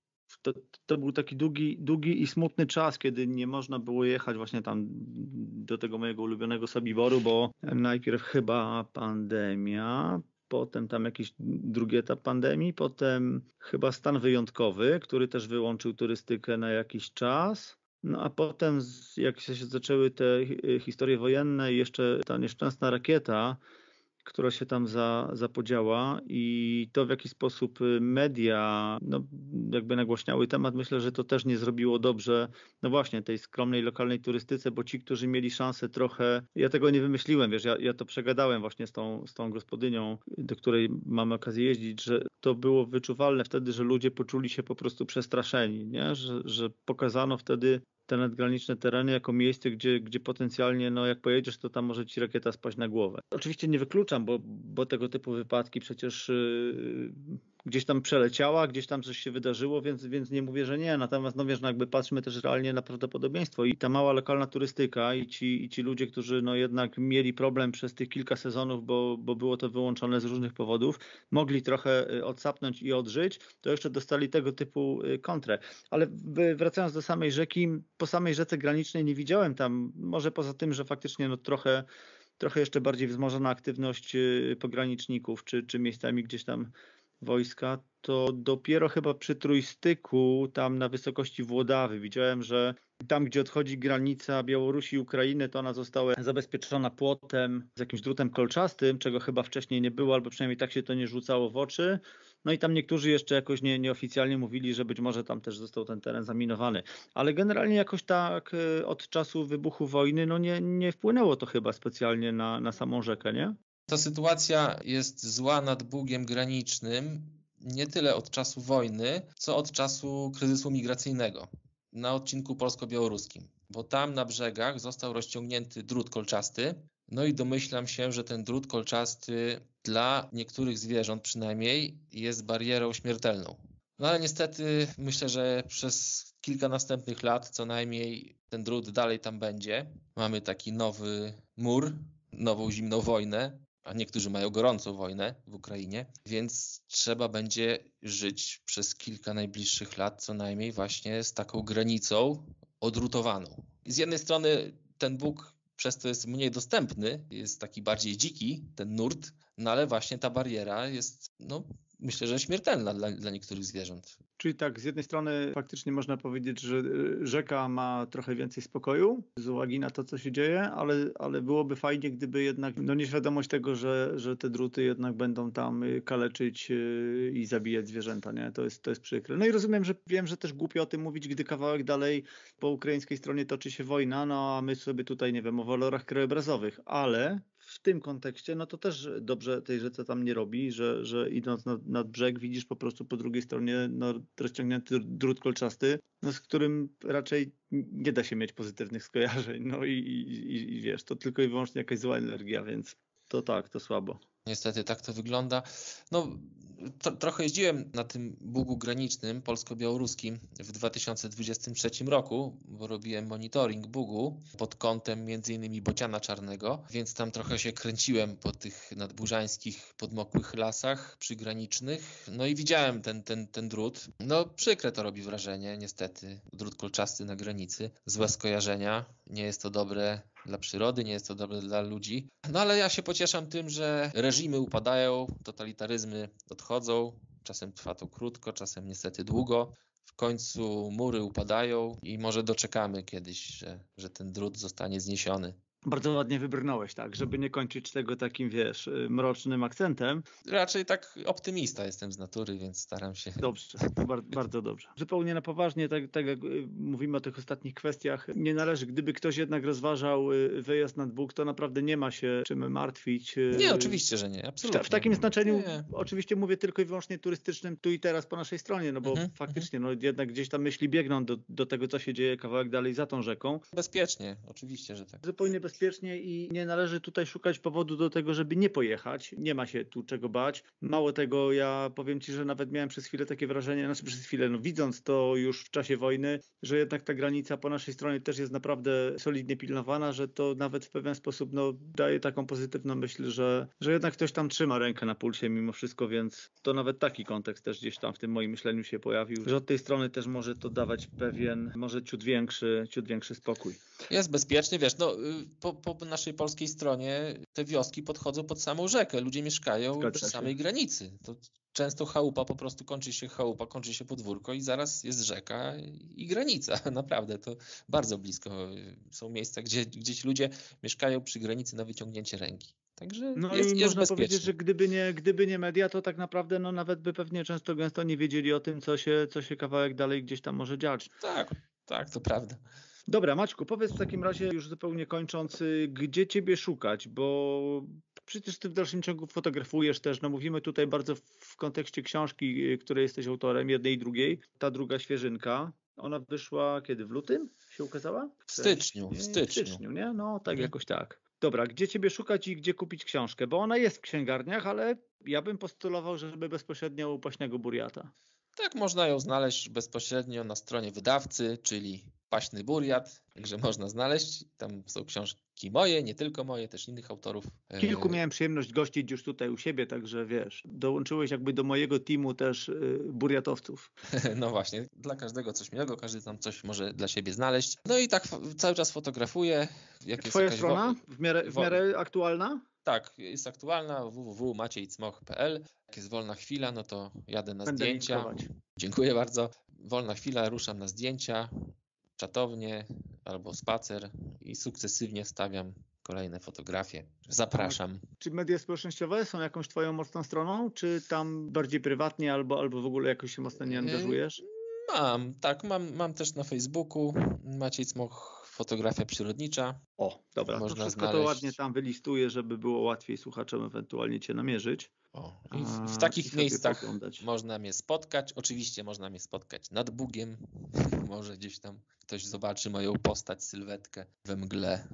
to był taki długi i smutny czas, kiedy nie można było jechać właśnie tam do tego mojego ulubionego Sobiboru, bo najpierw chyba pandemia, potem tam jakiś drugi etap pandemii, potem chyba stan wyjątkowy, który też wyłączył turystykę na jakiś czas. No a potem, jak się zaczęły te historie wojenne i jeszcze ta nieszczęsna rakieta, która się tam zapodziała i to, w jaki sposób media jakby nagłaśniały temat, myślę, że to też nie zrobiło dobrze, no właśnie, tej skromnej, lokalnej turystyce, bo ci, którzy mieli szansę trochę, ja tego nie wymyśliłem, wiesz, ja to przegadałem właśnie z tą gospodynią, do której mamy okazję jeździć, że to było wyczuwalne wtedy, że ludzie poczuli się po prostu przestraszeni, nie? Że pokazano wtedy te nadgraniczne tereny jako miejsce, gdzie potencjalnie, no jak pojedziesz, to tam może ci rakieta spaść na głowę. Oczywiście nie wykluczam, bo tego typu wypadki przecież gdzieś tam przeleciała, gdzieś tam coś się wydarzyło, więc nie mówię, że nie. Natomiast no wiesz, no jakby patrzmy też realnie na prawdopodobieństwo i ta mała lokalna turystyka i ci ludzie, którzy no jednak mieli problem przez tych kilka sezonów, bo było to wyłączone z różnych powodów, mogli trochę odsapnąć i odżyć, to jeszcze dostali tego typu kontrę. Ale wracając do samej rzeki, po samej rzece granicznej nie widziałem tam, może poza tym, że faktycznie no trochę jeszcze bardziej wzmożona aktywność pograniczników, czy miejscami gdzieś tam wojska, to dopiero chyba przy Trójstyku, tam na wysokości Włodawy, widziałem, że tam, gdzie odchodzi granica Białorusi i Ukrainy, to ona została zabezpieczona płotem z jakimś drutem kolczastym, czego chyba wcześniej nie było, albo przynajmniej tak się to nie rzucało w oczy. No i tam niektórzy jeszcze jakoś nieoficjalnie mówili, że być może tam też został ten teren zaminowany. Ale generalnie jakoś tak od czasu wybuchu wojny, no nie wpłynęło to chyba specjalnie na samą rzekę, nie? Ta sytuacja jest zła nad Bugiem Granicznym nie tyle od czasu wojny, co od czasu kryzysu migracyjnego na odcinku polsko-białoruskim, bo tam na brzegach został rozciągnięty drut kolczasty, no i domyślam się, że ten drut kolczasty dla niektórych zwierząt przynajmniej jest barierą śmiertelną. No ale niestety myślę, że przez kilka następnych lat co najmniej ten drut dalej tam będzie. Mamy taki nowy mur, nową zimną wojnę, a niektórzy mają gorącą wojnę w Ukrainie, więc trzeba będzie żyć przez kilka najbliższych lat co najmniej właśnie z taką granicą odrutowaną. I z jednej strony ten Bóg przez to jest mniej dostępny, jest taki bardziej dziki, ten nurt, no ale właśnie ta bariera jest, no myślę, że śmiertelna dla niektórych zwierząt. Czyli tak, z jednej strony faktycznie można powiedzieć, że rzeka ma trochę więcej spokoju z uwagi na to, co się dzieje, ale byłoby fajnie, gdyby jednak nieświadomość tego, że te druty jednak będą tam kaleczyć i zabijać zwierzęta, nie? To jest przykre. No i wiem, że też głupio o tym mówić, gdy kawałek dalej po ukraińskiej stronie toczy się wojna, no a my sobie tutaj, nie wiem, o walorach krajobrazowych, ale w tym kontekście, no to też dobrze tej rzece tam nie robi, że idąc nad brzeg widzisz po prostu po drugiej stronie rozciągnięty drut kolczasty, z którym raczej nie da się mieć pozytywnych skojarzeń. No i wiesz, to tylko i wyłącznie jakaś zła energia, więc to tak, to słabo. Niestety tak to wygląda. No, trochę jeździłem na tym Bugu granicznym polsko-białoruskim w 2023 roku, bo robiłem monitoring Bugu pod kątem m.in. bociana czarnego, więc tam trochę się kręciłem po tych nadburzańskich, podmokłych lasach przygranicznych. No i widziałem ten drut. No przykre to robi wrażenie, niestety. Drut kolczasty na granicy. Złe skojarzenia. Nie jest to dobre dla przyrody, nie jest to dobre dla ludzi. No ale ja się pocieszam tym, że reżimy upadają, totalitaryzmy odchodzą. Czasem trwa to krótko, czasem niestety długo. W końcu mury upadają i może doczekamy kiedyś, że ten drut zostanie zniesiony. Bardzo ładnie wybrnąłeś, tak, żeby nie kończyć tego takim, wiesz, mrocznym akcentem. Raczej tak optymista jestem z natury, więc staram się. Dobrze, bardzo dobrze. Zupełnie na poważnie, tak jak mówimy o tych ostatnich kwestiach, nie należy, gdyby ktoś jednak rozważał wyjazd nad Bóg, to naprawdę nie ma się czym martwić. Nie, oczywiście, że nie, absolutnie. W takim znaczeniu oczywiście mówię tylko i wyłącznie turystycznym tu i teraz po naszej stronie, no bo faktycznie no jednak gdzieś tam myśli biegną do tego, co się dzieje kawałek dalej za tą rzeką. Bezpiecznie, oczywiście, że tak. Zupełnie bezpiecznie i nie należy tutaj szukać powodu do tego, żeby nie pojechać. Nie ma się tu czego bać. Mało tego, ja powiem Ci, że nawet miałem przez chwilę takie wrażenie, no widząc to już w czasie wojny, że jednak ta granica po naszej stronie też jest naprawdę solidnie pilnowana, że to nawet w pewien sposób daje taką pozytywną myśl, że jednak ktoś tam trzyma rękę na pulsie mimo wszystko, więc to nawet taki kontekst też gdzieś tam w tym moim myśleniu się pojawił, że od tej strony też może to dawać pewien, może ciut większy spokój. Jest bezpiecznie, wiesz, po naszej polskiej stronie te wioski podchodzą pod samą rzekę, ludzie mieszkają przy samej granicy. To często chałupa, po prostu kończy się podwórko i zaraz jest rzeka i granica. Naprawdę, to bardzo blisko. Są miejsca, gdzie ci ludzie mieszkają przy granicy na wyciągnięcie ręki. Także No i jest można bezpiecznie. powiedzieć, że gdyby nie media, to tak naprawdę no nawet by pewnie często gęsto nie wiedzieli o tym, co się kawałek dalej gdzieś tam może dziać. Tak, to prawda. Dobra, Maćku, powiedz w takim razie, już zupełnie kończąc, gdzie ciebie szukać, bo przecież ty w dalszym ciągu fotografujesz też, no mówimy tutaj bardzo w kontekście książki, której jesteś autorem, jednej i drugiej. Ta druga świeżynka, ona wyszła kiedy? W lutym się ukazała? W styczniu. W styczniu, nie? No tak, jakoś tak. Dobra, gdzie ciebie szukać i gdzie kupić książkę? Bo ona jest w księgarniach, ale ja bym postulował, żeby bezpośrednio u Paśnego Buriata. Tak, można ją znaleźć bezpośrednio na stronie wydawcy, czyli Paśny Buriat, także można znaleźć. Tam są książki moje, nie tylko moje, też innych autorów. Kilku miałem przyjemność gościć już tutaj u siebie, także wiesz, dołączyłeś jakby do mojego teamu też buriatowców. No właśnie, dla każdego coś miłego, każdy tam coś może dla siebie znaleźć. No i tak cały czas fotografuję. Twoja strona w miarę aktualna? Tak, jest aktualna, www.maciejcmoch.pl. Jak jest wolna chwila, no to jadę na Będę zdjęcia. linkować. Dziękuję bardzo. Wolna chwila, ruszam na zdjęcia, czatownię albo spacer i sukcesywnie wstawiam kolejne fotografie. Zapraszam. Czy media społecznościowe są jakąś twoją mocną stroną, czy tam bardziej prywatnie albo w ogóle jakoś się mocno nie angażujesz? Mam też na Facebooku Maciej Cmoch, fotografia przyrodnicza. O, dobra, to wszystko to ładnie tam wylistuję, żeby było łatwiej słuchaczom ewentualnie cię namierzyć. W takich miejscach można mnie spotkać. Oczywiście można mnie spotkać nad Bugiem. Może gdzieś tam ktoś zobaczy moją postać, sylwetkę we mgle.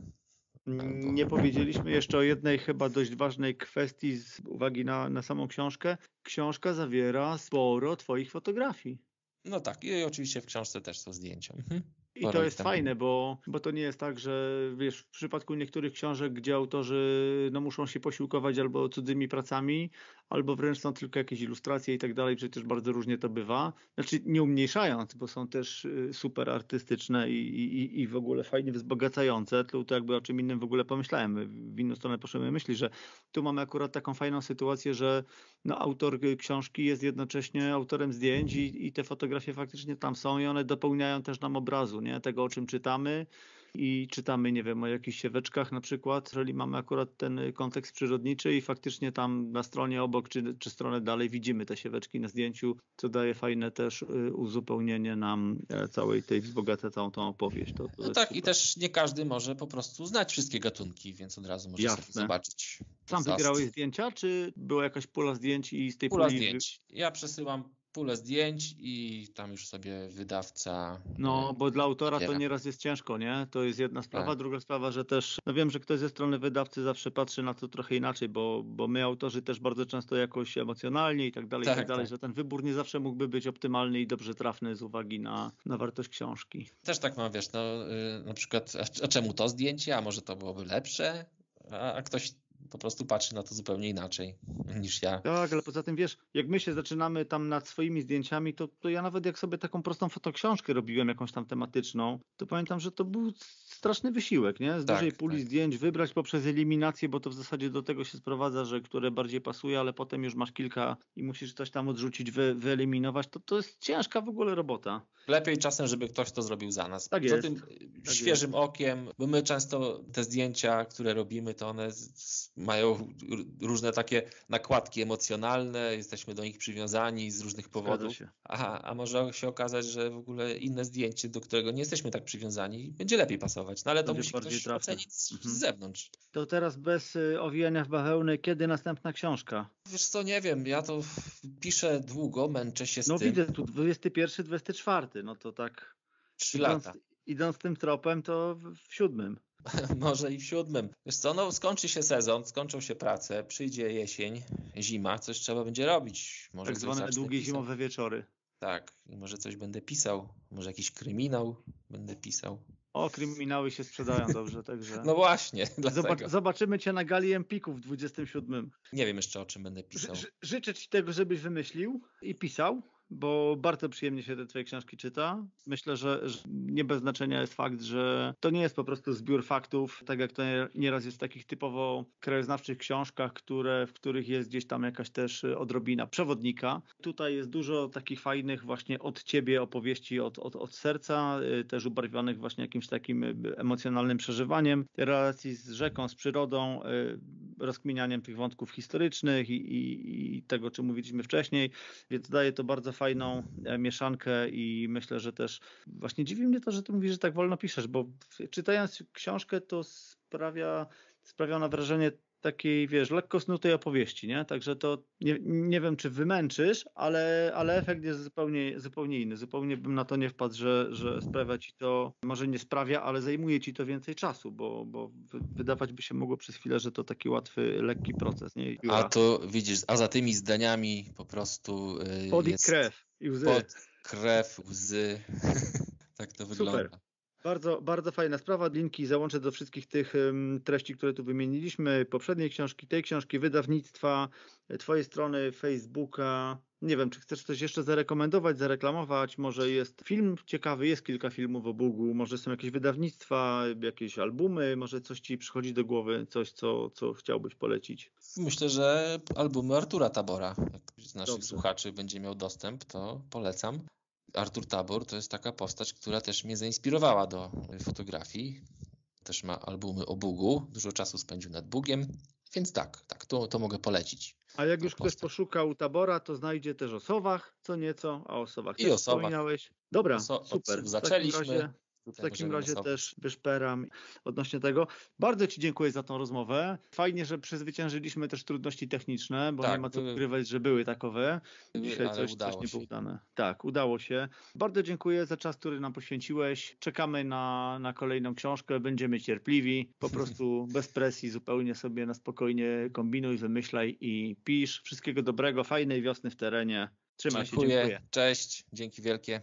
Nie powiedzieliśmy jeszcze o jednej chyba dość ważnej kwestii z uwagi na samą książkę. Książka zawiera sporo twoich fotografii. No tak, i oczywiście w książce też są zdjęcia. I to jest fajne, bo to nie jest tak, że wiesz, w przypadku niektórych książek, gdzie autorzy no, muszą się posiłkować albo cudzymi pracami, albo wręcz są tylko jakieś ilustracje i tak dalej, przecież bardzo różnie to bywa. Znaczy nie umniejszając, bo są też super artystyczne i w ogóle fajnie wzbogacające, to jakby o czym innym w ogóle pomyślałem. W inną stronę poszły myśli, że tu mamy akurat taką fajną sytuację, że no, autor książki jest jednocześnie autorem zdjęć i te fotografie faktycznie tam są i one dopełniają też nam obrazu, nie? Tego, o czym czytamy i czytamy, nie wiem, o jakichś sieweczkach na przykład, jeżeli mamy akurat ten kontekst przyrodniczy i faktycznie tam na stronie obok czy stronę dalej widzimy te sieweczki na zdjęciu, co daje fajne też uzupełnienie nam całej tej, wzbogaca całą tą opowieść. To no tak, super. I też nie każdy może po prostu znać wszystkie gatunki, więc od razu może sobie zobaczyć. Sam wybierałeś zdjęcia, czy była jakaś pula zdjęć i z tej puli... zdjęć. Ja przesyłam pulę zdjęć i tam już sobie wydawca... No, bo dla autora to nieraz jest ciężko, nie? To jest jedna sprawa. Tak. Druga sprawa, że też, no wiem, że ktoś ze strony wydawcy zawsze patrzy na to trochę inaczej, bo my autorzy też bardzo często jakoś emocjonalnie i tak dalej, że ten wybór nie zawsze mógłby być optymalny i dobrze trafny z uwagi na wartość książki. Też tak mam, wiesz, no na przykład, a czemu to zdjęcie, a może to byłoby lepsze, a ktoś po prostu patrzy na to zupełnie inaczej niż ja. Tak, ale poza tym wiesz, jak my się zaczynamy tam nad swoimi zdjęciami, to ja nawet jak sobie taką prostą fotoksiążkę robiłem, jakąś tam tematyczną, to pamiętam, że to był straszny wysiłek, nie? Z dużej puli zdjęć wybrać poprzez eliminację, bo to w zasadzie do tego się sprowadza, że które bardziej pasuje, ale potem już masz kilka i musisz coś tam odrzucić, wyeliminować, to jest ciężka w ogóle robota. Lepiej czasem, żeby ktoś to zrobił za nas. Tak jest. Tym świeżym okiem, bo my często te zdjęcia, które robimy, to one mają różne takie nakładki emocjonalne, jesteśmy do nich przywiązani z różnych powodów. A może się okazać, że w ogóle inne zdjęcie, do którego nie jesteśmy tak przywiązani, będzie lepiej pasować. No ale to musi ktoś ocenić z zewnątrz. To teraz bez owijania w bawełnę, kiedy następna książka? Wiesz co, nie wiem, ja to piszę długo, męczę się z tym. No widzę tu 21, 24, no to tak 3 lata. Idąc tym tropem, to w 7. Może i w 7. Wiesz co, no skończy się sezon, skończą się prace, przyjdzie jesień, zima, coś trzeba będzie robić. Może tak zwane długie zimowe wieczory. Tak, i może coś będę pisał, może jakiś kryminał będę pisał. O, kryminały się sprzedają dobrze, także... No właśnie, zobaczymy Cię na gali Empiku w 27. Nie wiem jeszcze, o czym będę pisał. Życzę Ci tego, żebyś wymyślił i pisał. bo bardzo przyjemnie się te twoje książki czyta. Myślę, że nie bez znaczenia jest fakt, że to nie jest po prostu zbiór faktów, tak jak to nieraz jest w takich typowo krajoznawczych książkach, w których jest gdzieś tam jakaś też odrobina przewodnika. Tutaj jest dużo takich fajnych właśnie od ciebie opowieści od serca, też ubarwionych właśnie jakimś takim emocjonalnym przeżywaniem relacji z rzeką, z przyrodą, rozkminianiem tych wątków historycznych i tego, o czym mówiliśmy wcześniej, więc daje to bardzo fajną mieszankę i myślę, że też właśnie dziwi mnie to, że ty mówisz, że tak wolno piszesz, bo czytając książkę to sprawia na wrażenie takiej, wiesz, lekko snutej opowieści, nie? Także to nie wiem, czy wymęczysz, ale efekt jest zupełnie inny. Zupełnie bym na to nie wpadł, że sprawia ci to, może nie sprawia, ale zajmuje ci to więcej czasu, bo wydawać by się mogło przez chwilę, że to taki łatwy, lekki proces, nie? Jura. A to widzisz, a za tymi zdaniami po prostu jest krew i łzy. Krew, łzy. Tak to wygląda. Super. Bardzo, bardzo fajna sprawa. Linki załączę do wszystkich tych treści, które tu wymieniliśmy. Poprzedniej książki, tej książki, wydawnictwa, twojej strony, Facebooka. Nie wiem, czy chcesz coś jeszcze zarekomendować, zareklamować? Może jest film ciekawy, jest kilka filmów o Bugu, może są jakieś wydawnictwa, jakieś albumy, może coś ci przychodzi do głowy, coś, co chciałbyś polecić? Myślę, że albumy Artura Tabora. Jak z naszych słuchaczy będzie miał dostęp, to polecam. Artur Tabor to jest taka postać, która też mnie zainspirowała do fotografii. Też ma albumy o Bugu. Dużo czasu spędził nad Bugiem, więc tak, to mogę polecić. A jak już ktoś poszukał Tabora, to znajdzie też o sowach co nieco, a o sowach też wspominałeś. Dobra, super. Zaczęliśmy. W takim razie też wyszperam odnośnie tego. Bardzo ci dziękuję za tą rozmowę. Fajnie, że przezwyciężyliśmy też trudności techniczne, bo nie ma co ukrywać, że były takowe. Dzisiaj coś nie było udane. Tak, udało się. Bardzo dziękuję za czas, który nam poświęciłeś. Czekamy na kolejną książkę. Będziemy cierpliwi. Po prostu bez presji, zupełnie sobie na spokojnie kombinuj, wymyślaj i pisz. Wszystkiego dobrego, fajnej wiosny w terenie. Trzymaj się, dziękuję. Cześć, dzięki wielkie.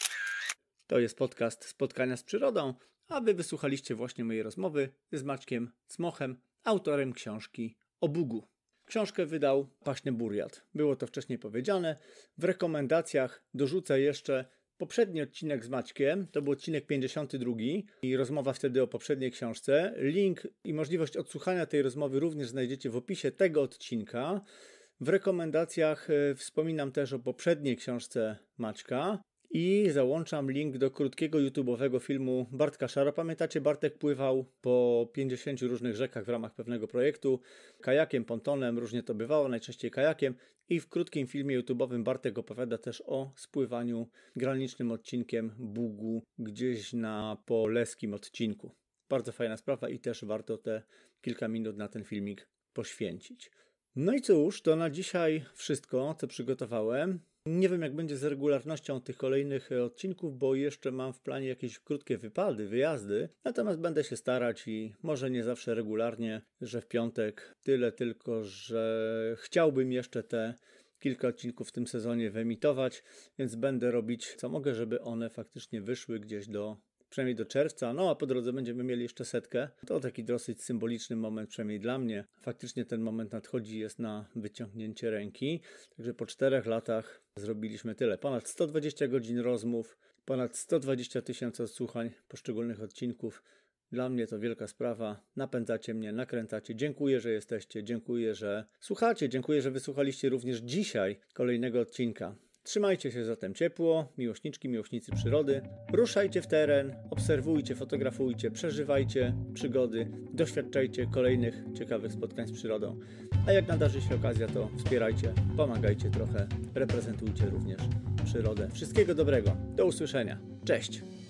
To jest podcast Spotkania z Przyrodą, a wy wysłuchaliście właśnie mojej rozmowy z Maćkiem Cmochem, autorem książki o Bugu. Książkę wydał Paśny Buriat. Było to wcześniej powiedziane. W rekomendacjach dorzucę jeszcze poprzedni odcinek z Maćkiem, to był odcinek 52 i rozmowa wtedy o poprzedniej książce. Link i możliwość odsłuchania tej rozmowy również znajdziecie w opisie tego odcinka. W rekomendacjach wspominam też o poprzedniej książce Maćka. I załączam link do krótkiego YouTube'owego filmu Bartka Szara. Pamiętacie, Bartek pływał po 50 różnych rzekach w ramach pewnego projektu. Kajakiem, pontonem, różnie to bywało, najczęściej kajakiem. I w krótkim filmie YouTube'owym Bartek opowiada też o spływaniu granicznym odcinkiem Bugu gdzieś na poleskim odcinku. Bardzo fajna sprawa i też warto te kilka minut na ten filmik poświęcić. No i cóż, to na dzisiaj wszystko, co przygotowałem. Nie wiem, jak będzie z regularnością tych kolejnych odcinków, bo jeszcze mam w planie jakieś krótkie wyjazdy. Natomiast będę się starać i może nie zawsze regularnie, że w piątek. Tyle tylko, że chciałbym jeszcze te kilka odcinków w tym sezonie wyemitować, więc będę robić co mogę, żeby one faktycznie wyszły gdzieś przynajmniej do czerwca, no a po drodze będziemy mieli jeszcze 100. To taki dosyć symboliczny moment, przynajmniej dla mnie. Faktycznie ten moment nadchodzi, jest na wyciągnięcie ręki. Także po 4 latach zrobiliśmy tyle. Ponad 120 godzin rozmów, ponad 120 000 odsłuchań poszczególnych odcinków. Dla mnie to wielka sprawa. Napędzacie mnie, nakręcacie. Dziękuję, że jesteście. Dziękuję, że słuchacie. Dziękuję, że wysłuchaliście również dzisiaj kolejnego odcinka. Trzymajcie się zatem ciepło, miłośniczki, miłośnicy przyrody. Ruszajcie w teren, obserwujcie, fotografujcie, przeżywajcie przygody, doświadczajcie kolejnych ciekawych spotkań z przyrodą. A jak nadarzy się okazja, to wspierajcie, pomagajcie trochę, reprezentujcie również przyrodę. Wszystkiego dobrego, do usłyszenia. Cześć!